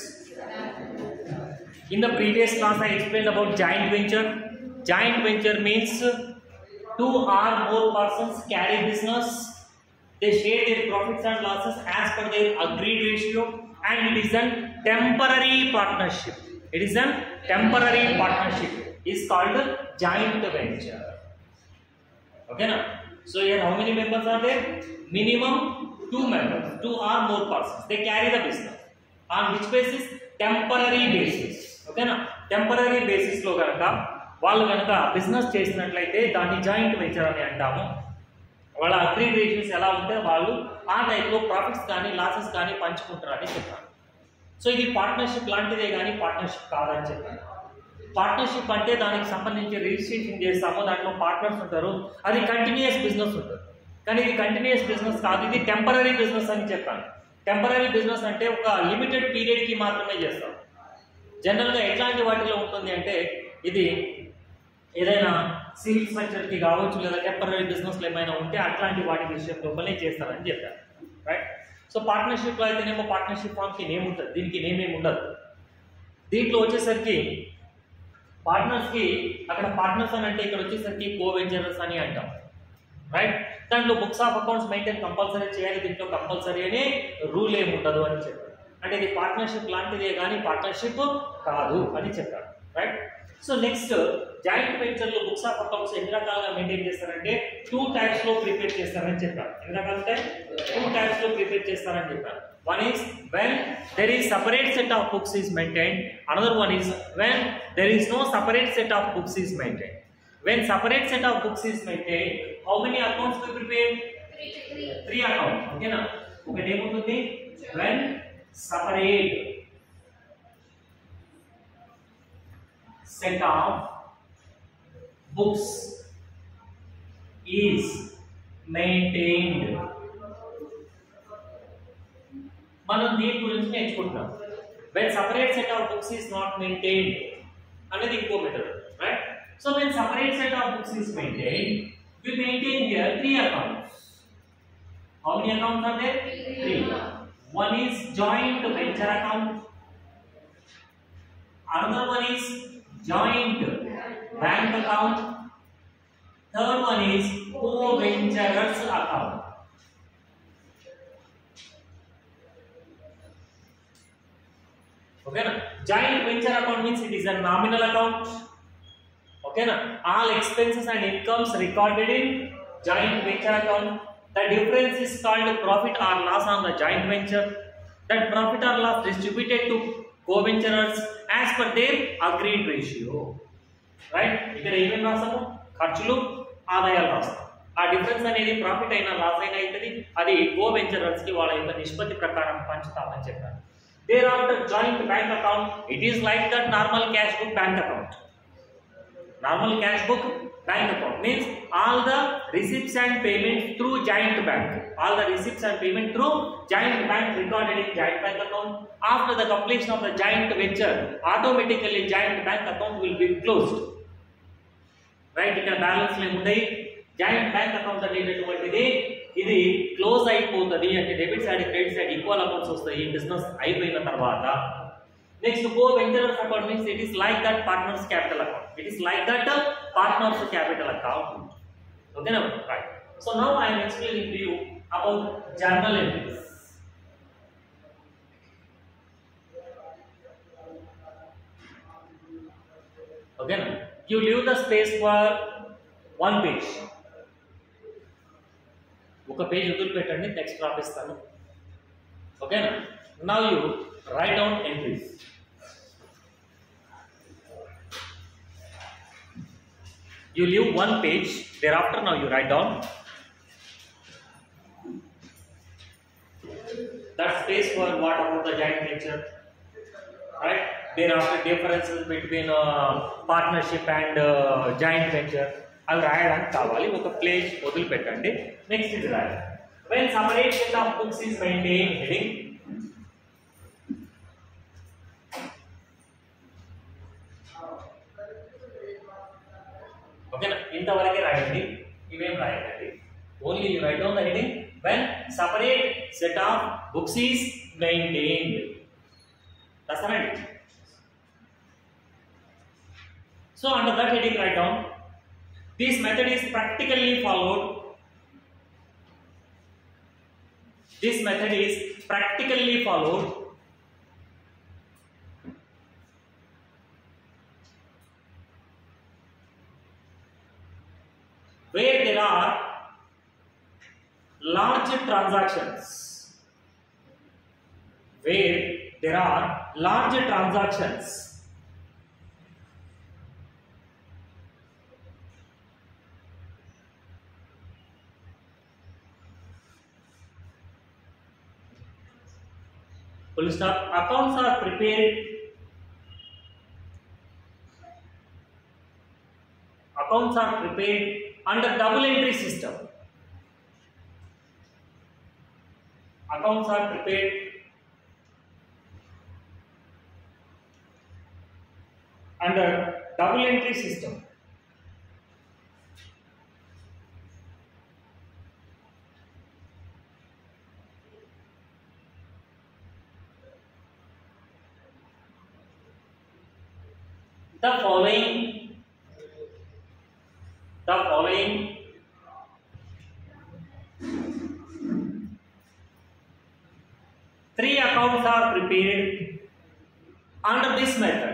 In the previous class I explained about joint venture. Joint venture means two or more persons carry business, they share their profits and losses as per their agreed ratio, and it is a temporary partnership. It is a temporary partnership is called joint venture, okay na. So here how many members are there? Minimum two members, two or more persons, they carry the business on which basis, temporary basis, okay na. Temporary basis lo ganaka వాళ్ళు కనుక business చేసినట్లయితే దాన్ని joint venture అని అంటాము. వాళ్ళ agreed ratios ఎలా ఉంటే వాళ్ళు ఆ టైప్లో ప్రాఫిట్స్ కానీ లాసెస్ కానీ పంచుకుంటారని చెప్పాను. సో ఇది పార్ట్నర్షిప్ లాంటిదే కానీ పార్ట్నర్షిప్ కాదని చెప్పాను. పార్ట్నర్షిప్ అంటే దానికి సంబంధించి రిజిస్ట్రేషన్ చేస్తాము, దాంట్లో పార్ట్నర్స్ ఉంటారు, అది కంటిన్యూస్ బిజినెస్ ఉంటుంది. కానీ ఇది కంటిన్యూస్ బిజినెస్ కాదు, ఇది టెంపరరీ బిజినెస్ అని చెప్పాను. టెంపరరీ బిజినెస్ అంటే ఒక లిమిటెడ్ పీరియడ్కి మాత్రమే చేస్తాం. జనరల్గా ఎట్లాంటి వాటిలో ఉంటుంది అంటే ఇది ఏదైనా సివిల్ స్ట్రక్చర్కి కావచ్చు, లేదా టెంపరరీ బిజినెస్లో ఏమైనా ఉంటే అట్లాంటి వాటి విషయం లోపలనే చేస్తారని చెప్పారు, రైట్. సో పార్ట్నర్షిప్లో అయితేనేమో పార్ట్నర్షిప్ ఫామ్కి నేమ్ ఉంటుంది, దీనికి నేమ్ ఏమి ఉండదు. దీంట్లో వచ్చేసరికి పార్ట్నర్స్కి అక్కడ పార్ట్నర్స్ అని అంటే ఇక్కడ వచ్చేసరికి కో వెంచరర్స్ అని అంటాం, రైట్. దాంట్లో books of accounts maintain compulsory చేయాలి, దీంట్లో కంపల్సరీ అనే రూల్ ఏమి ఉండదు అని చెప్పారు. అంటే ఇది పార్ట్నర్షిప్ లాంటిదే కానీ పార్ట్నర్షిప్ కాదు అని చెప్పారు, రైట్. సో నెక్స్ట్ జాయింట్ వెంచర్లో బుక్స్ ఆఫ్ అకౌంట్స్ ఎన్ని రకాలుగా మెయింటైన్ చేస్తారంటే టూ టైప్స్లో ప్రిపేర్ చేస్తారని చెప్పారు. ఎన్ని రకాలంటే టూ టైప్స్లో ప్రిపేర్ చేస్తారని చెప్పారు. One is when there is separate set of books is maintained. Another one is when there is no separate set of books is maintained. When separate set of books is maintained, how many accounts we prepare? Three. Three accounts. Okay na? Okay, name when separate set of books is maintained. మనం దీని గురించి నేర్చుకుంటున్నాం. When separate set of books is not maintained అనేది ఇంకో method, right? So when separate set of books is maintained, we maintain here three accounts. How many accounts are there? Three. One is joint venture account. Another one is joint bank account. Third one is co-venturers account. Okay na? Joint venture account means it is a nominal account. Okay na? All expenses and incomes recorded in joint venture account. The difference is called profit or loss on the joint venture. That profit or loss distributed to co-venturers as per their agreed ratio. Right? ఇక్కడ ఏమేమి రాసాము? ఖర్చులు, ఆదాయాలు రాస్తాం. ఆ difference అనేది profit అయినా loss అయినా అవుతుంది. అది కో వెంచరర్స్ కి వాళ్ళ యొక్క నిష్పత్తి ప్రకారం పంచుతామని చెప్పారు. Thereafter joint bank account, it is like that normal cash book bank account. Normal cash book bank account means all the receipts and payments through joint bank. All the receipts and payment through joint bank recorded in joint bank account. After the completion of the joint venture, automatically joint bank account will be closed. Right? ఇక్కడ balance ఏముంటాయి? Joint bank account అనేటటువంటిది ఇది close అయిపోతుంది అంటే debit side credit side equal amounts వస్తాయి business అయిపోయిన తర్వాత. Next co venturers account means it is like that partners capital account. It is like that partners capital account. ఓకేనా? Right. So now I am explaining to you about journal entries. ఓకేనా? You leave the space for one page. ఒక page వదిలిపెట్టండి, next రాపిస్తాను. ఓకేనా? Now you write down entries. You leave one page, thereafter now you write down that space for what about the joint venture, right? Thereafter differences between uh, partnership and uh, joint venture అవి రాయడానికి కావాలి. ఒక place వదిలిపెట్టండి, next ఇది రాయాలి. When separate set of books is maintained, heading ఓకేనా? ఇంతవరకే రాయండి, ఇవేం రాయండి. Only you write down the heading when separate set of books is maintained. That's right. So under that heading write down this method is practically followed. This method is practically followed where there are large transactions. Where there are large transactions. Full stop. Accounts are prepared. Accounts are prepared under double entry system. Accounts are prepared under double entry system. The following, the following three accounts are prepared under this method.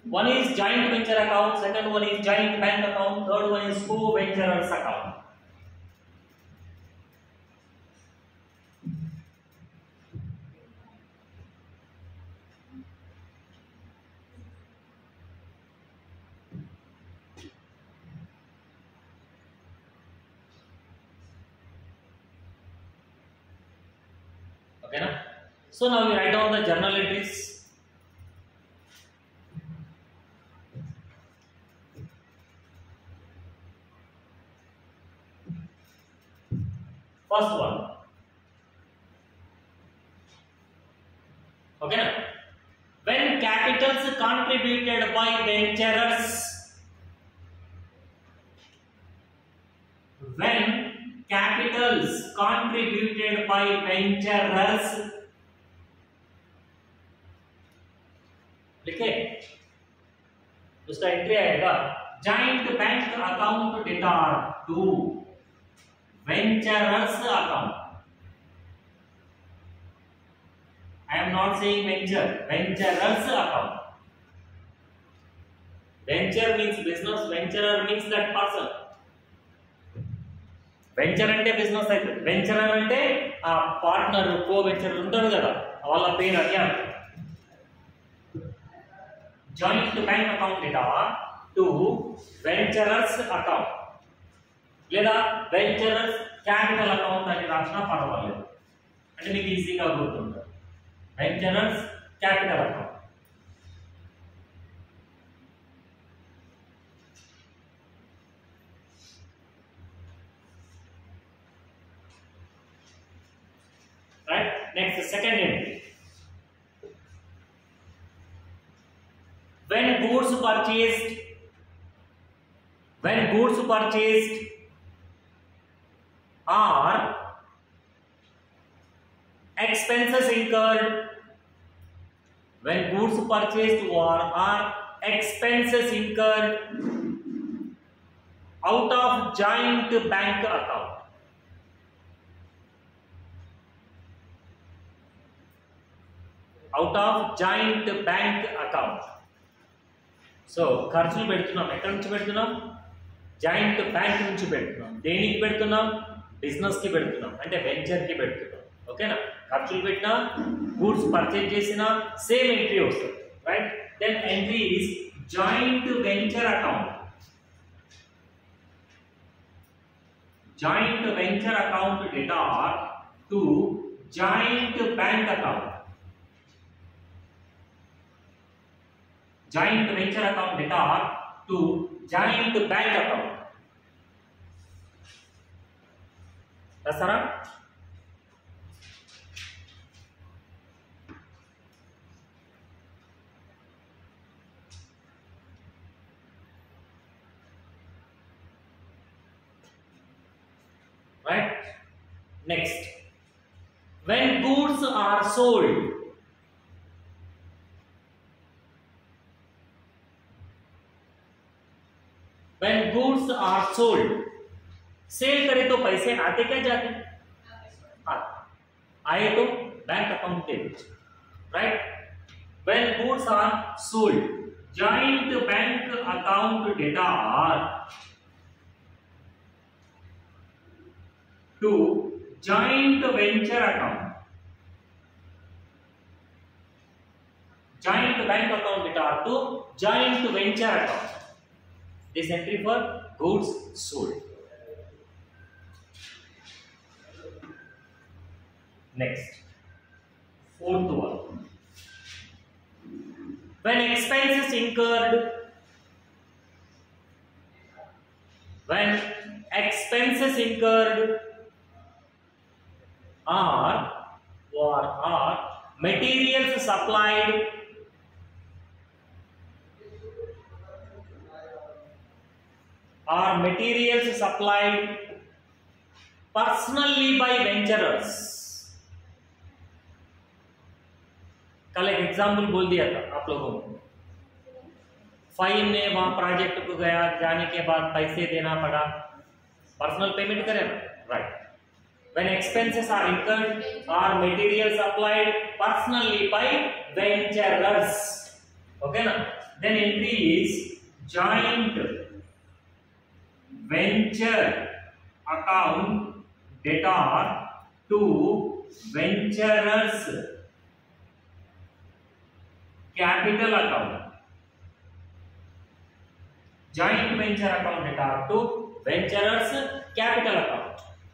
One is joint venture account, second one is joint bank account, third one is co-venturers account. Okay, na? So now we write down the journal entries. First one. Okay, na? When capitals contributed by venturers, when capitals contributed by venturers, लिखे उसका entry आएगा joint bank account debtor to venturers account. I am not saying venture, venturers account. Venture means business, venturer means that person. Venture అంటే business అయితే, venturer అంటే ఆ partner కో venture ఉంటారు కదా వాళ్ళ పేరు అది అంట. Joint bank account debtor to venturers account లేదా వెంచరర్స్ క్యాపిటల్ అకౌంట్ అని రాసినా పర్వాలేదు, అంటే మీకు ఈజీగా గుర్తుంటుంది. Venturers capital account. Right? Next, second entry. When goods purchased, when goods purchased are expenses incurred, when goods purchased or are expenses incurred out of joint bank account, out of joint bank account. So ఖర్చులు పెడుతున్నాం, ఎక్కడి నుంచి పెడుతున్నాం? Joint bank నుంచి పెడుతున్నాం. దేనికి పెడుతున్నాం? Business కి పెడుతున్నాం, అంటే వెంచర్ కి పెడుతున్నాం. ఓకేనా? ఖర్చులు పెట్టినా గూడ్స్ పర్చేజ్ చేసినా సేమ్ ఎంట్రీ వస్తుంది. Right? Then entry is joint venture account. Joint venture account debtor to joint bank account. Joint venture account data to joint bank account. That's right. Right? Next, when goods are sold, when goods are sold, sell करे तो पैसे आते क्या जाते? आते. आए तो bank account के बीच. Right? when goods are sold, joint bank account data are to joint venture account. Joint bank account data are to joint venture account. This entry for goods sold. Next, fourth one. When expenses incurred, when expenses incurred are or are materials supplied are materials supplied personally by venturers. कल एक example बोल दिया था आप लोगों को. Fine ने वहां प्रोजेक्ट को गया, जाने के बाद पैसे देना पड़ा, पर्सनल पेमेंट करे ना. Right? when expenses are incurred are materials supplied personally by venturers. Okay na? Then entry is joint venture account debtor to venturers capital account. Joint venture account debtor to venturers capital account.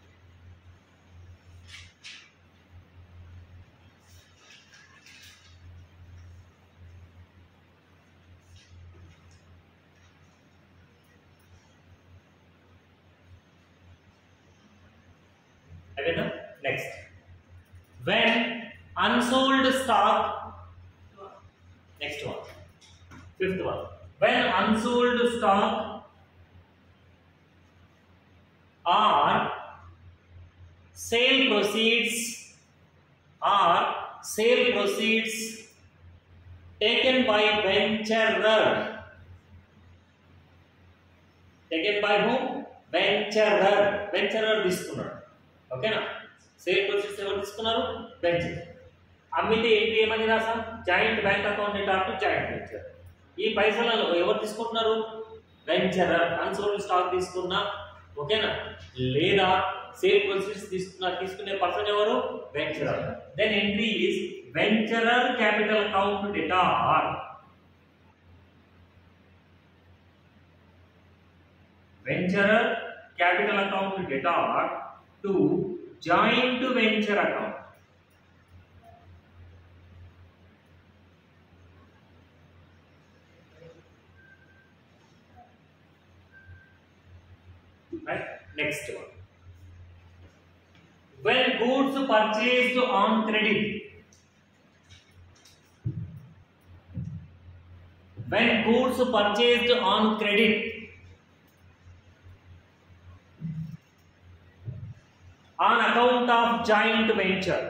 Again, next, when unsold stock, next one, fifth one, when unsold stock are sale proceeds are sale proceeds taken by venturer, taken by whom? Venturer, venturer తీసుకున్నాడు. ఓకేనా? Sale proceeds ఎవరు తీసుకున్నారు? Venture. అమ్మితే ఏంటి ఏమని రాసాం? Joint bank account debtor to joint venture. ఈ పైసలను ఎవరు తీసుకుంటున్నారు? వెంచరర్. అన్సోల్డ్ స్టాక్ తీసుకున్నా, ఓకేనా? లేదా సేల్ ప్రొసీడ్స్ తీసుకున్నా, తీసుకునే పర్సన్ ఎవరు? Venturer. Then entry is venturer capital account debtor. Venturer capital account debtor to joint venture account. Right? Next one. When goods purchased on credit, when goods purchased on credit on account of joint venture,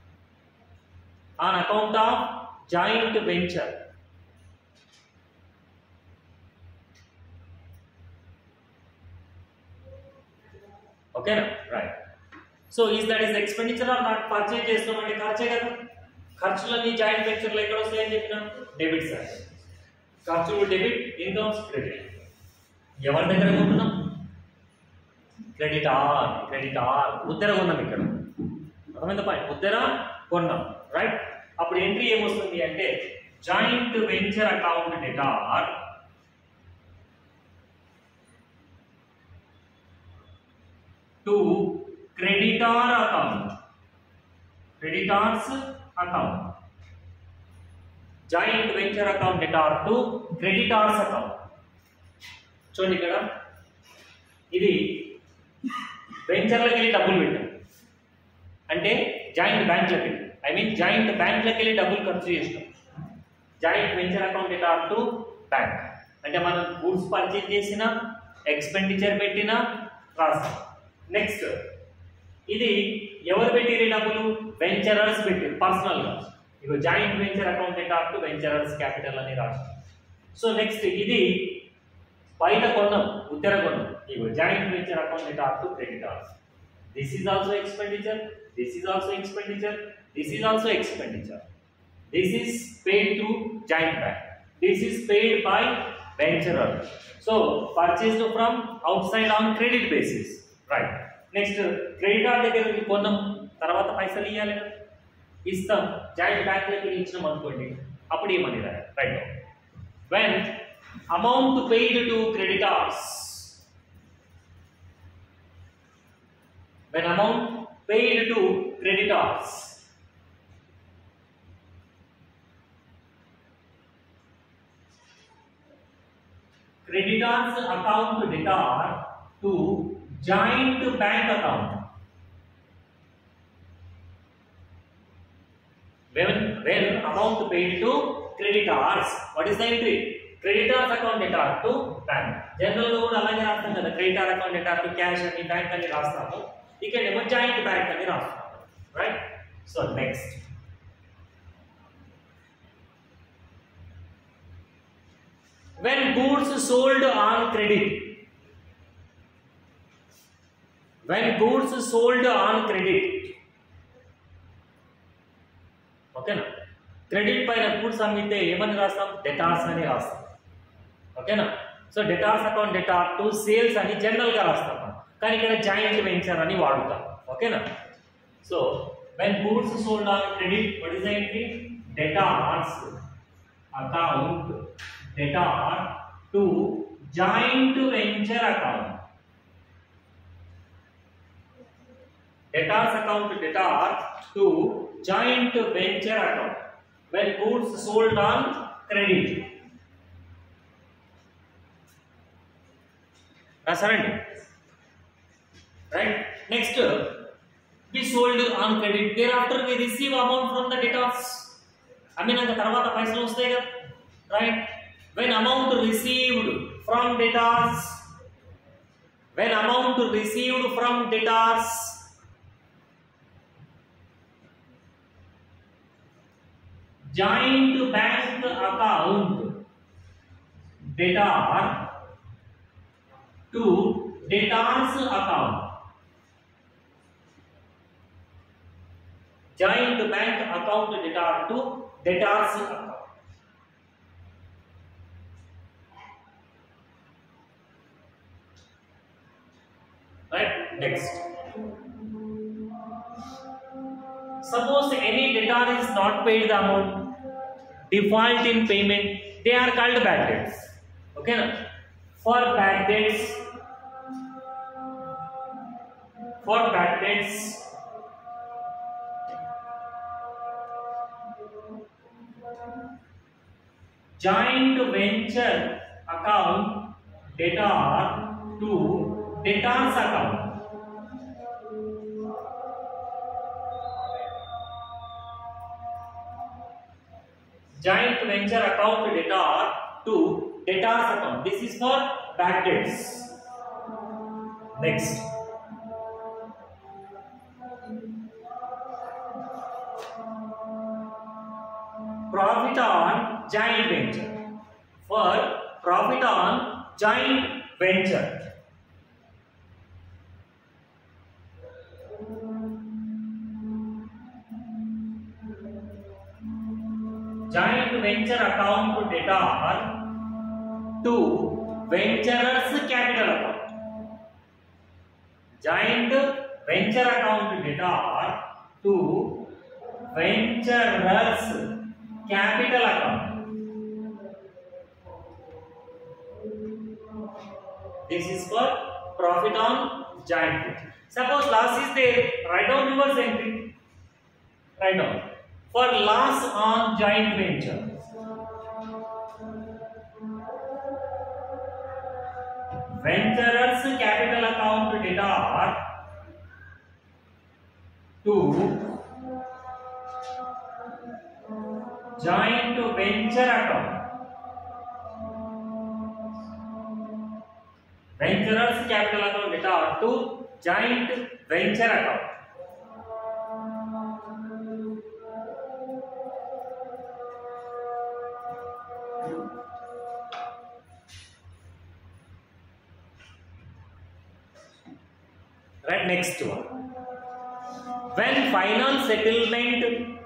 on account of joint venture, okay, right? So is that is expenditure or not? Purchase చేస్తామంటే ఖర్చే కదా. ఖర్చులన్నీ joint venture లో ఎక్కడ వస్తాయని చెప్పినా debit side. ఖర్చులు debit, incomes credit. ఎవరి దగ్గర కొంటున్నాం? Creditor, creditor. ఉద్దర కొన్నాం ఇక్కడ, అర్థమైందా పాయింట్? ఉద్దర కొన్నాం, రైట్? అప్పుడు ఎంట్రీ ఏమొస్తుంది అంటే joint venture account debtor to creditor account, creditors account. Joint venture account debtor to creditors account. చూడండి ఇక్కడ, ఇది వెంచర్లకి వెళ్ళి డబ్బులు పెట్టాం అంటే జాయింట్ బ్యాంక్లకి వెళ్ళి, ఐ మీన్ జాయింట్ బ్యాంక్లకి వెళ్ళి డబ్బులు ఖర్చు చేసినాం. Joint venture account debtor to bank అంటే మనం గూడ్స్ పర్చేజ్ చేసిన, ఎక్స్పెండిచర్ పెట్టిన రాస్తాం. నెక్స్ట్, ఇది ఎవరు పెట్టిరు డబ్బులు? వెంచరర్స్ పెట్టిరు పర్సనల్ గా. ఇక joint venture account debtor to venturers capital అని రాస్తాం. సో నెక్స్ట్, ఇది బయట కొన్నాం, ఉత్తర కొన్నాం. ఇగో joint venture account debtor to creditors. This is also expenditure, this is also expenditure, this is also expenditure. This is paid through joint bank, this is paid by venturer. So purchased from outside on credit basis, right? Next, creditor దగ్గర నుంచి కొన్నాం, తర్వాత పైసలు ఇవ్వాలి కదా, ఇస్తాం. Joint bank దగ్గర ఇచ్చినాం అనుకోండి, అప్పుడు ఏమని రాయాలి? Right. When amount paid to creditors, when amount paid to creditors creditors account debtor to joint bank account, when when amount paid to creditors, what is the entry? Creditors account debtor to bank. General గా కూడా అలాగే రాస్తాం కదా, creditor account debtor to cash అని, bank అని రాస్తాము. ఇక్కడ ఏమో జాయింట్ బ్యాంక్ అని రాస్తాము, right? So next, when goods sold on credit, when goods sold on credit, ఓకేనా? క్రెడిట్ పైన గూడ్స్ అమ్మితే ఏమని రాస్తాం? డెటార్స్ అని రాస్తాం. ఓకేనా? So debtors account debtor to sales అని జనరల్ గా రాస్తాం, కానీ ఇక్కడ జాయింట్ వెంచర్ అని వాడుతాం. ఓకేనా? So when goods sold on credit, what is the entry? Debtors account debtor to joint venture account. Debtors account debtor to joint venture account when goods sold on credit. Rasaranడి. Right? Next, we sold on credit. Thereafter we receive amount from the debtors. I mean, అంత తర్వాత పైసలు వస్తాయి కదా, right? When amount received from debtors, when amount received from debtors, joint bank account debtor to debtors account, joint bank account debtor to debtors account. Right? Next, suppose any debtor is not paid the amount, default in payment, they are called bad debts. Okay na? For bad debts, for bad debts joint venture account debtor to debtors account, joint venture account debtor to debtors account. This is for bad debts. Next, profit on joint venture. For profit on joint venture, joint venture account to debtor to venturers capital account, joint venture account debtor to venturers capital account. This is for profit on joint venture. Suppose loss is there, write down reverse entry. Write down for loss on joint venture, venturers capital account debtor to joint venture account, venturers capital account debtor to joint venture account. Right? Next one, when final settlement,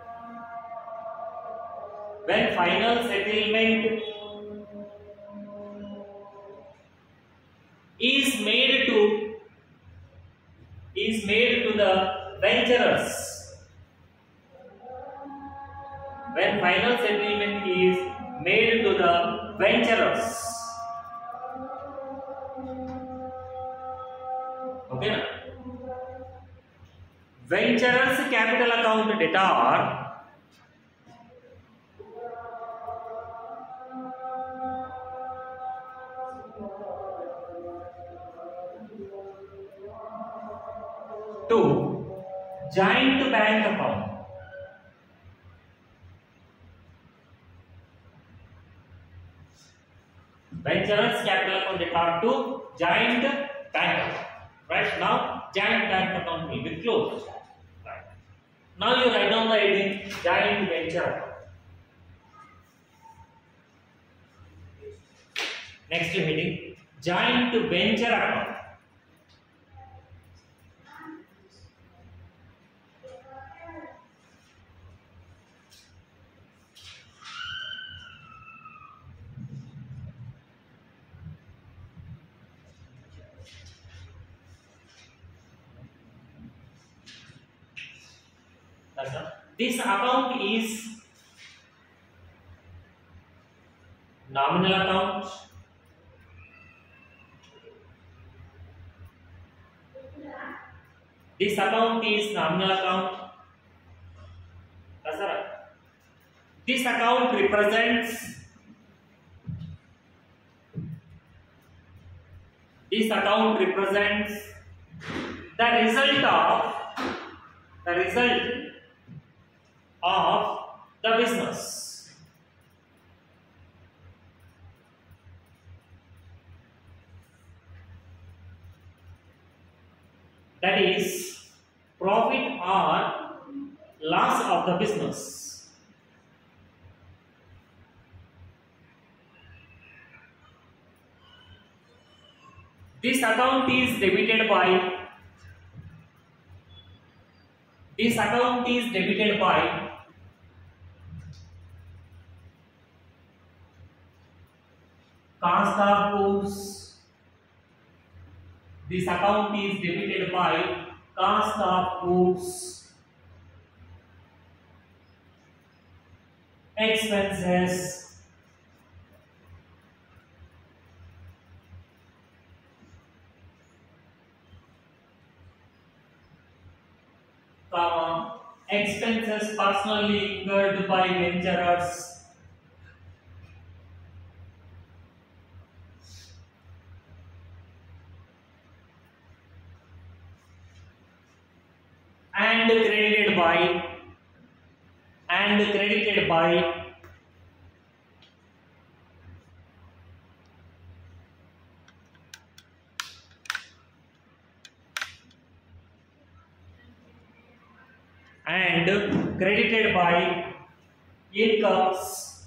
when final settlement is made to is made to the venturers, when final settlement is made to the venturers. Okay na? Venturers capital account debtor to joint bank account, venturers capital account debtor to joint bank account. Right? Now joint bank account will be closed. Right? Now you write down the heading joint venture account. Next heading, joint venture account. This account is nominal account. This account is nominal account. This account represents this account represents the result of the result of the business. That is profit or loss of the business. This account is debited by this account is debited by cost of goods. This account is debited by cost of goods, expenses, comma, expenses personally incurred by venturers, and credited by and credited by and credited by incomes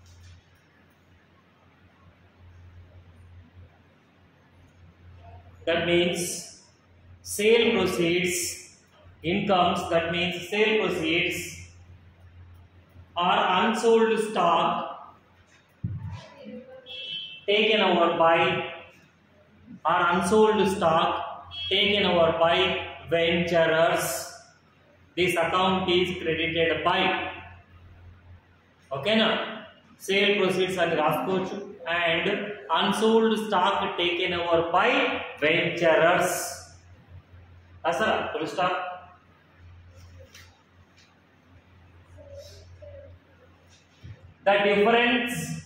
that means sale proceeds. Incomes, that means sale proceeds, or unsold stock taken over by or unsold stock taken over by venturers. This account is credited by. Okay na? Sale proceeds and raskochu and unsold stock taken over by venturers. Asara, full stop. The difference,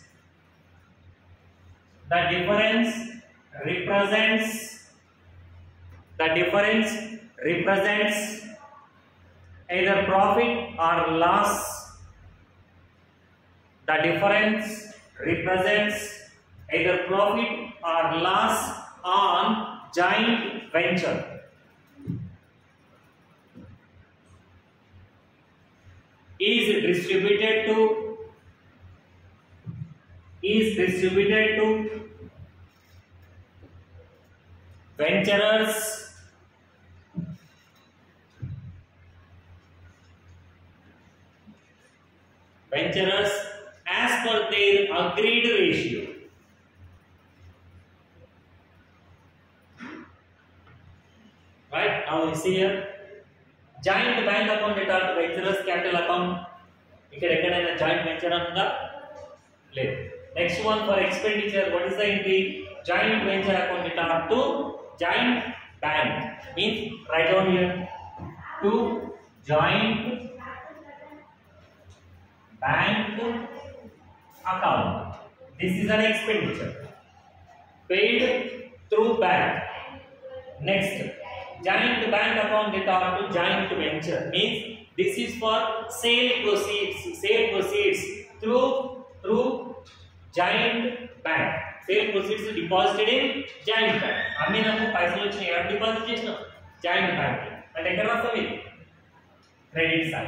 the difference represents, the difference represents either profit or loss. The difference represents either profit or loss on joint venture. Is distributed to is distributed to venturers venturers as per their agreed ratio. Right, now you see here joint bank account data venturers capital account. ఇక్కడ ఎక్కడైనా joint venture ఉందా? లేదు. Next one for expenditure, what is the entry? Joint venture account data to joint bank, means write down here to joint bank account. This is an expenditure paid through bank. Next, joint bank account data to joint venture, means this is for sale proceeds, sale proceeds through through joint bank. Sale proceeds deposited in joint bank. అమ్మే నాకు పైసలు వచ్చాయి ఎక్కడ deposit చేసినా joint bank అంటే ఎక్కడ రాస్తాం ఇది credit side.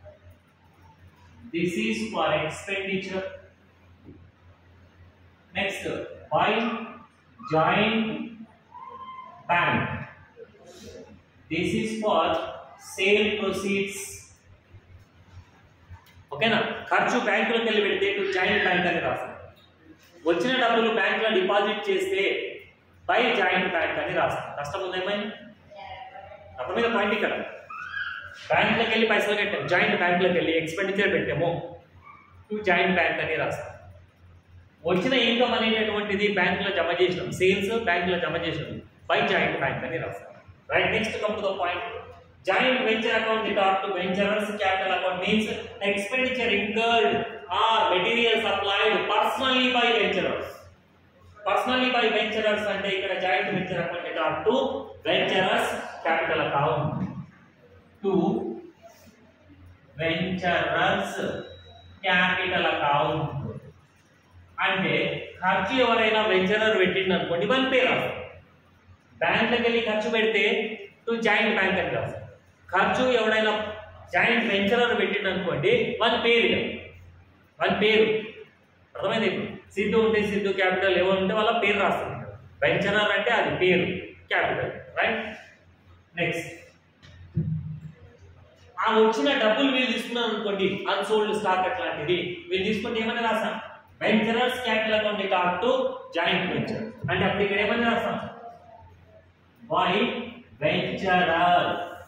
This is for expenditure. Next, by joint bank. This is for sale proceeds. ఓకేనా? ఖర్చు బ్యాంకులోకి వెళ్ళి పెడితే ఇటు జాయింట్ బ్యాంక్ అని రాస్తాం. వచ్చిన డబ్బులు బ్యాంకులో డిపాజిట్ చేస్తే బై జాయింట్ బ్యాంక్ అని రాస్తాం. కష్టం ఉందేమో అప్పుడు మీద పాయింట్ ఇక్కడ బ్యాంకులోకి వెళ్ళి పైసలు కట్టాము, జాయింట్ బ్యాంకులోకి వెళ్ళి ఎక్స్పెండిచర్ పెట్టాము, టు జాయింట్ బ్యాంక్ అని రాస్తాం. వచ్చిన ఇన్కమ్ అనేటటువంటిది బ్యాంకులో జమ చేసినాం, సేల్స్ బ్యాంకులో జమ చేసినాం, బై జాయింట్ బ్యాంక్ అని రాస్తాం. Right, next come to the point. Joint venture account with regard to venturers capital account means expenditure incurred or material supplied personally by venturers. Personally by venturers అంటే ఇక్కడ joint venture account with regard to venturers capital account. To venturers capital account అంటే ఖర్చు ఎవరైనా venturer పెట్టిండు అనుకోండి one పేరు రాస్తాం. బ్యాంకులకు వెళ్ళి ఖర్చు పెడితే టు జాయింట్ బ్యాంక్ అని రాస్తాం. ఖర్చు ఎవడైనా జాయింట్ వెంచరర్ పెట్టిండు అనుకోండి వన్ పేరు, వన్ పేరు అర్థమైంది. సిద్ధు ఉంటే సిద్ధు క్యాపిటల్, ఎవరు ఉంటే వాళ్ళ పేరు రాస్తుంది. వెంచరర్ అంటే అది పేరు, క్యాపిటల్. రైట్, నెక్స్ట్ ఆ వచ్చిన డబ్బులు వీళ్ళు తీసుకున్నారు అనుకోండి, అన్సోల్డ్ స్టాక్ అట్లాంటిది వీళ్ళు తీసుకుంటే ఏమని రాస్తాం, వెంచరర్స్ క్యాపిటల్ అకౌంట్ టాక్ టు జాయింట్ వెంచర్ అంటే అప్పుడు ఇక్కడ ఏమని రాస్తాం, బై వెంచరర్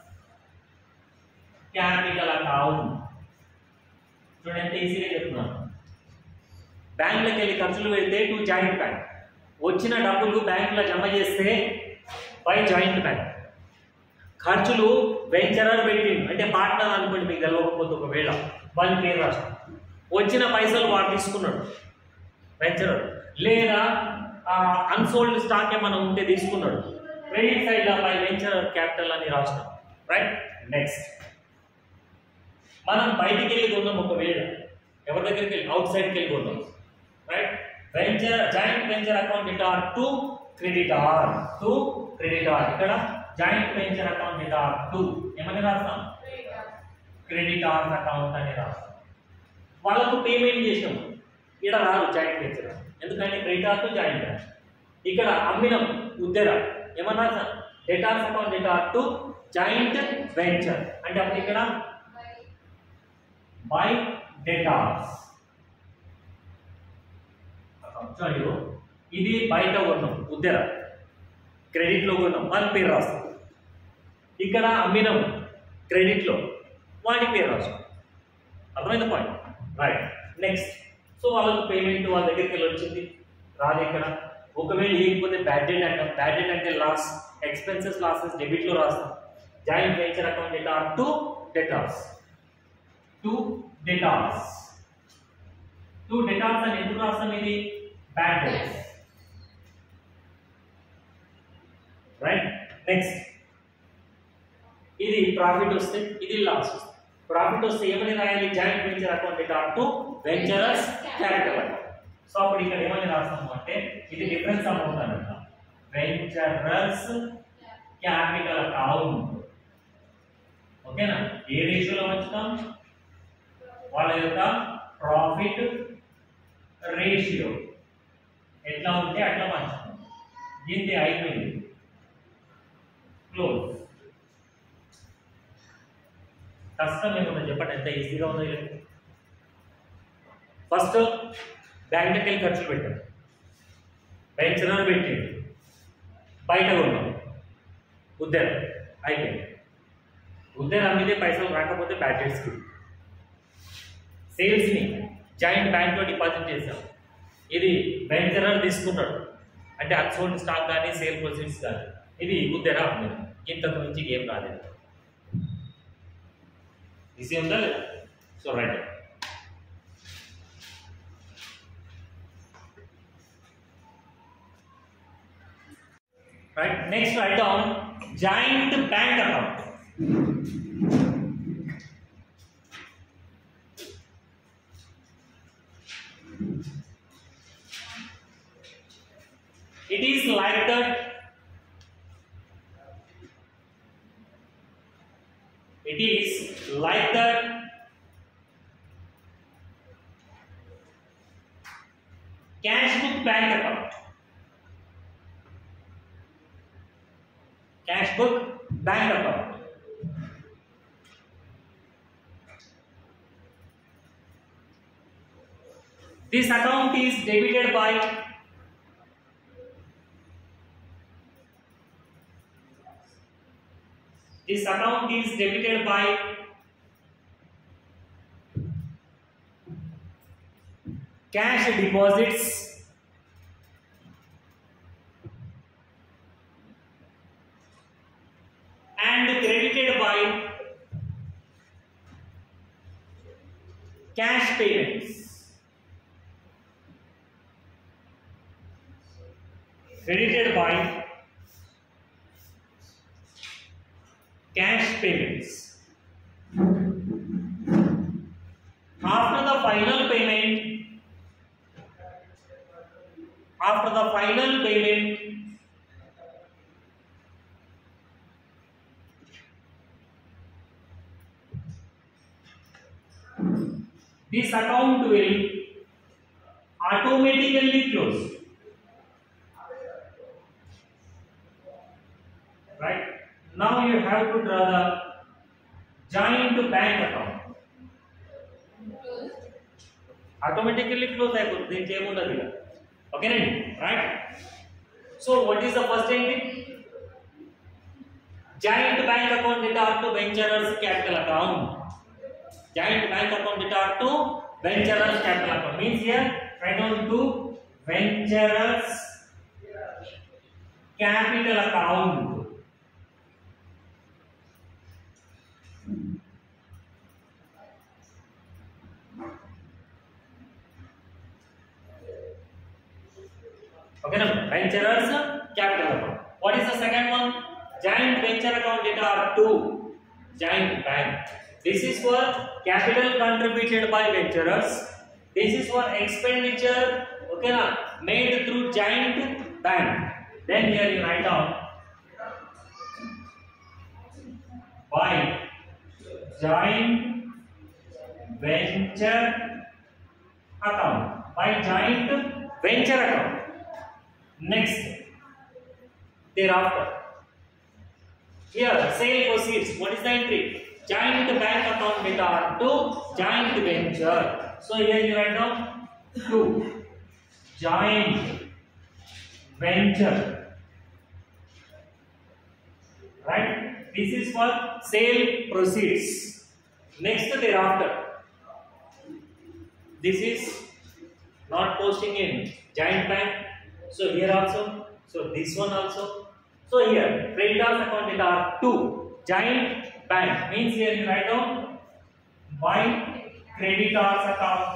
క్యాపిటల్ అకౌంట్. చూడండి ఎంత ఈజీగా చెప్తున్నాను. బ్యాంకులకు వెళ్ళి ఖర్చులు పెడితే టు జాయింట్ బ్యాంక్, వచ్చిన డబ్బులు బ్యాంకులో జమ చేస్తే బై జాయింట్ బ్యాంక్. ఖర్చులు వెంచరర్ పెట్టిండు అంటే పార్ట్నర్ అనుకోండి, మీకు తెలవకపోతే ఒకవేళ వాళ్ళ పేరు రాస్తాం. వచ్చిన పైసలు వాడు తీసుకున్నాడు వెంచరర్, లేదా అన్సోల్డ్ స్టాక్ ఏమైనా ఉంటే తీసుకున్నాడు, credit side by venturer capital అని రాస్తాం. రైట్, నెక్స్ట్ మనం బయటికి వెళ్ళి కొన్నాం ఒకవేళ, ఎవరి దగ్గరికి వెళ్ళి అవుట్ సైడ్కి వెళ్ళి కొన్నాం. Right, venture joint venture account it are to creditor, to creditor. ఇక్కడ joint venture account it are to ఏమని రాస్తాం, క్రెడిటార్ అకౌంట్ అని రాస్తాం. వాళ్ళకు పేమెంట్ చేసాము, ఇక్కడ రాదు జాయింట్ వెంచర్, ఎందుకంటే క్రెడిటార్ టు జాయింట్ వెంచర్. ఇక్కడ అమ్మినం ఉద్దెర ఏమని రాస్తాం, debtors account it are to joint venture అంటే అప్పుడు ఇక్కడ బై డెటార్స్. ఇది బయట కొన్నాం ఉద్దెర, క్రెడిట్ లో కొన్నాం వాళ్ళ పేరు రాస్తాం. ఇక్కడ అమ్మినం క్రెడిట్ లో వాడి పేరు రాస్తాం. అర్థమైంది పాయింట్. రైట్, నెక్స్ట్ సో వాళ్ళకు పేమెంట్ వాళ్ళ దగ్గరికి వెళ్ళి వచ్చింది, రాదు ఇక్కడ. ఒకవేళ లేకపోతే బ్యాడ్ డెట్ అంటాం, బ్యాడ్ డెట్ అంటే లాస్, ఎక్స్పెన్సెస్ లాసెస్ డెబిట్ లో రాస్తాం. Joint venture account it are to debtors, to debtors. To debtors అని ఎందుకు రాస్తాం, ఇది బ్యాడ్ డెట్స్. రైట్, నెక్స్ట్ ఇది ప్రాఫిట్ వస్తే ఇది లాస్ వస్తే, ప్రాఫిట్ వస్తే ఏమని రాయాలి, joint venture account it are to venturers capital account. So అప్పుడు ఇక్కడ ఏమని రాస్తాము అంటే ఇది డిఫరెన్స్ అమౌంట్ అంట, వెంచరర్స్ క్యాపిటల్ అకౌంట్. ఓకేనా, ఏ రేషియోలో ఉంచుతాం, వాళ్ళ యొక్క ప్రాఫిట్ రేషియో ఎట్లా ఉంటే అట్లా పంచుతాం. దీంతో అయిపోయింది, క్లోజ్. కష్టం ఏమన్నా చెప్పండి, ఎంత ఈజీగా ఉందో. ఫస్ట్ బ్యాంకుకి వెళ్ళి ఖర్చులు పెట్టాం, వెంచరర్ పెట్టింది, బయట ఉన్నాం ఉద్దెర అయిపోయింది. ఉద్దెర అమ్మితే పైసలు రాకపోతే బ్యాడ్ డెట్స్కి. సేల్స్ని జాయింట్ బ్యాంక్లో డిపాజిట్ చేసాం, ఇది వెంచరర్ తీసుకున్నాడు అంటే అన్సోల్డ్ స్టాక్ కానీ సేల్ ప్రొసీడ్స్ కానీ, ఇది ఉద్దెర అమ్మింది. ఇంతకు మించి ఏం రాలేదు. ఈజీ ఉందా లేదా? So right, right next right down joint bank account. It is like that. It is like that. Cash book bank account. Cash book bank account. This account is debited by This account is debited by cash deposits and credited by cash payments. Credited by cash payments. After the final payment, after the final payment, this account will automatically close. Right? Now you have to draw the joint bank account. Automatically close hai kuch din je muna diya. Okay, right? So what is the first entry? Joint bank account data to venturers capital account. Joint bank account data to venturers capital account means here write down to venturers capital account. Okay, now venturers capital account. What is the second one? Joint venture account data to joint bank. This is for capital contributed by venturers. This is for expenditure, okay, na, made through joint bank. Then here you write down by joint venture account. By joint venture account. Next, thereafter, here sale proceeds. What is the entry? Joint bank account data to joint venture. So here you write down to joint venture. Right? This is for sale proceeds. Next, thereafter, this is not posting in joint bank. So here also, so this one also. So here creditors account data to joint bank means here you write down by creditors account.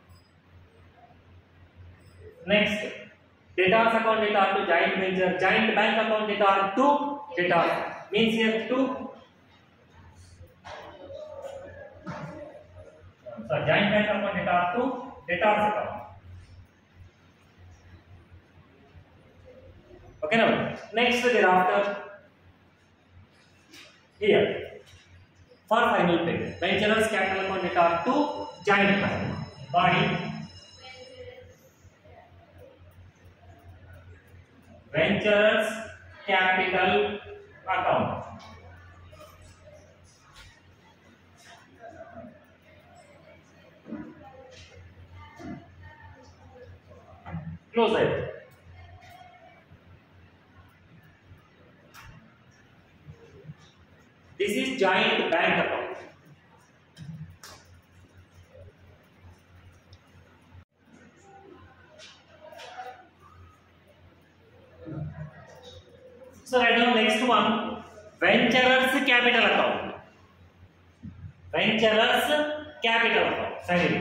Next, debtors account data to joint venture, joint bank account data to debtors means here to. So joint bank account data to debtors account. Okay, now next thereafter here for final payment venturers capital account data to joint bank by venturers capital account. Close it. This is joint bank account. So right now next one, venturers capital account. Venturers capital account. Sorry.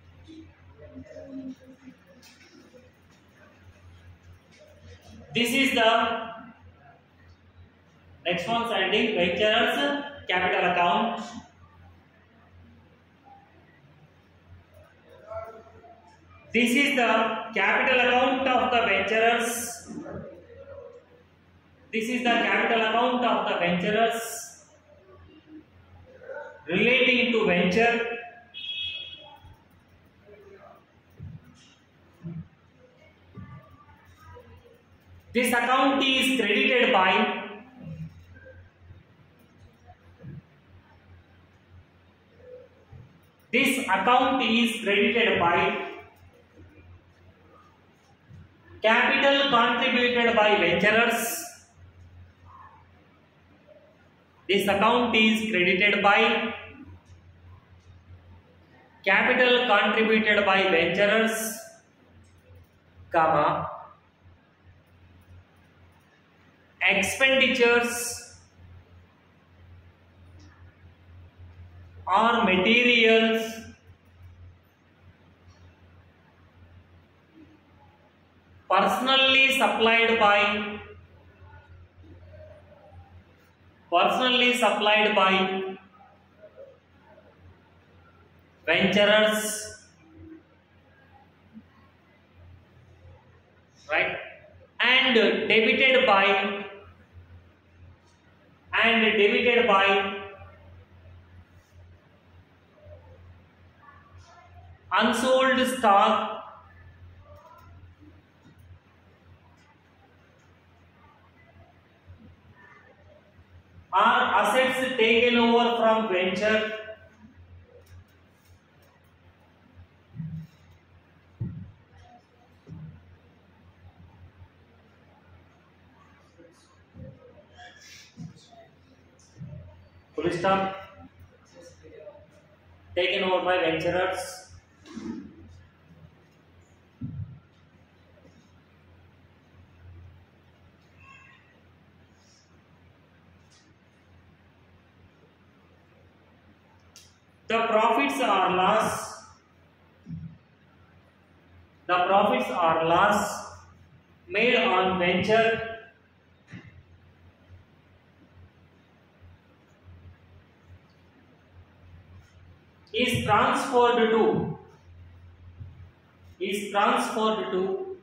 This is the next one, sending venturers capital account. This is the capital account of the venturers. This is the capital account of the venturers relating to venture. This account is credited by This account is credited by capital contributed by venturers This account is credited by capital contributed by venturers, comma, expenditures or materials personally supplied by personally supplied by venturers, right, and debited by and debited by unsold stock or assets taken over from venture full stop taken over by venturers the profits or loss the profits or loss made on venture is transferred to is transferred to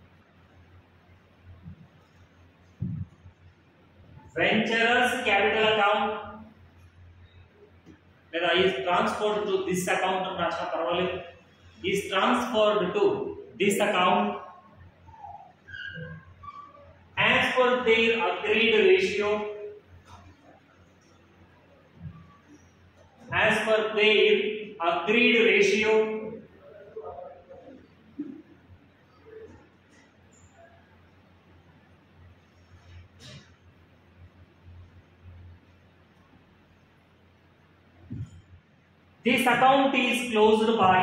venturers capital account లేదా is transferred to this account అని రాసిన పర్వాలేదు is transferred to this account as per their agreed ratio as per their agreed ratio this account is closed by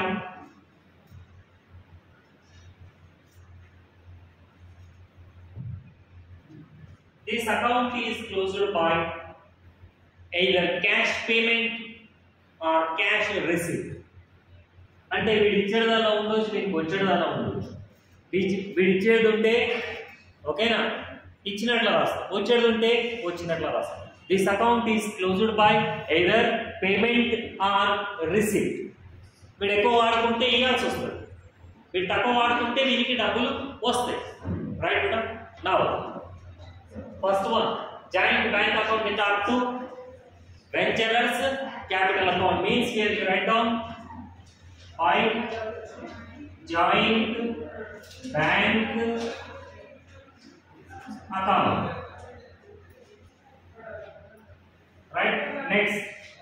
this account is closed by either cash payment or cash receipt అంటే వీడి ఇచ్చేదాలా ఉండొచ్చు వీడికి వచ్చేదాలా ఉండొచ్చు వీడి ఇచ్చేది ఉంటే ఓకేనా ఇచ్చినట్ల రాస్తాం వచ్చేది ఉంటే వచ్చినట్ల రాస్తాం this account is closed by either payment or receipt వీడు ఎక్కువ వాడుకుంటే ఇవ్వాల్సి వస్తుంది వీడు తక్కువ వాడుకుంటే వీరికి డబ్బులు వస్తాయి రైట్ బేటా now first one joint bank account debtor to venturers capital account means here you write down five joint bank account right next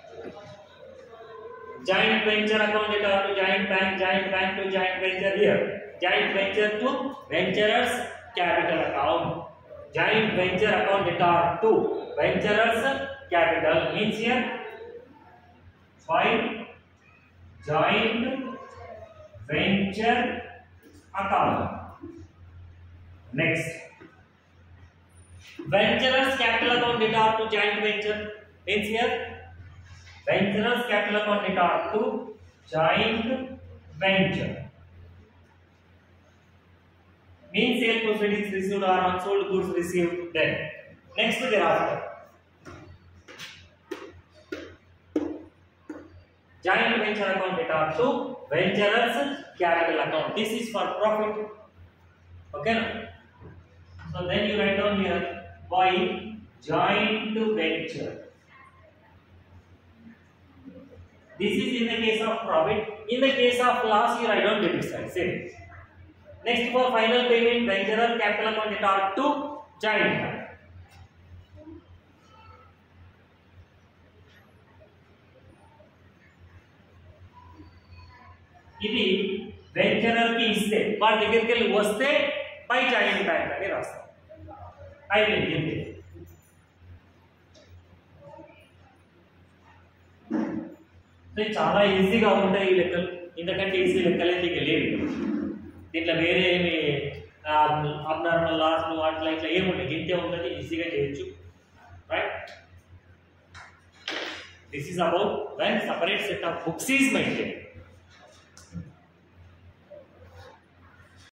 joint venture account data to joint bank joint bank to joint venture here joint venture to venturers capital account joint venture account data to venturers capital means here five joint venture account next venturers capital account data to joint venture means here venturers capital account data to joint venture means sale proceedings received or unsold goods received then next thereafter joint venture account data to venturers capital account this is for profit okay na? So then you write down here by joint venture this is in the case of profit in the case of loss you write down debit side same next for final payment venturer capital account data to joint bank ఇది venturer కి ఇస్తే వాడి దగ్గరికి వెళ్ళి వస్తే by joint bank అని రాస్తాం అయిపోయింది సో చాలా ఈజీగా ఉంటాయి ఈ లెక్కలు, ఇంతకంటే ఈజీ లెక్కలు అయితే ఇక లేవు. దీంట్లో వేరే ఏమి అబ్నార్మల్ లాస్లు అట్లా ఇట్లా ఏముంటాయి, ఇంతే ఉంటుంది, ఈజీగా చేయొచ్చు. Right, this is about when separate set of books is maintained.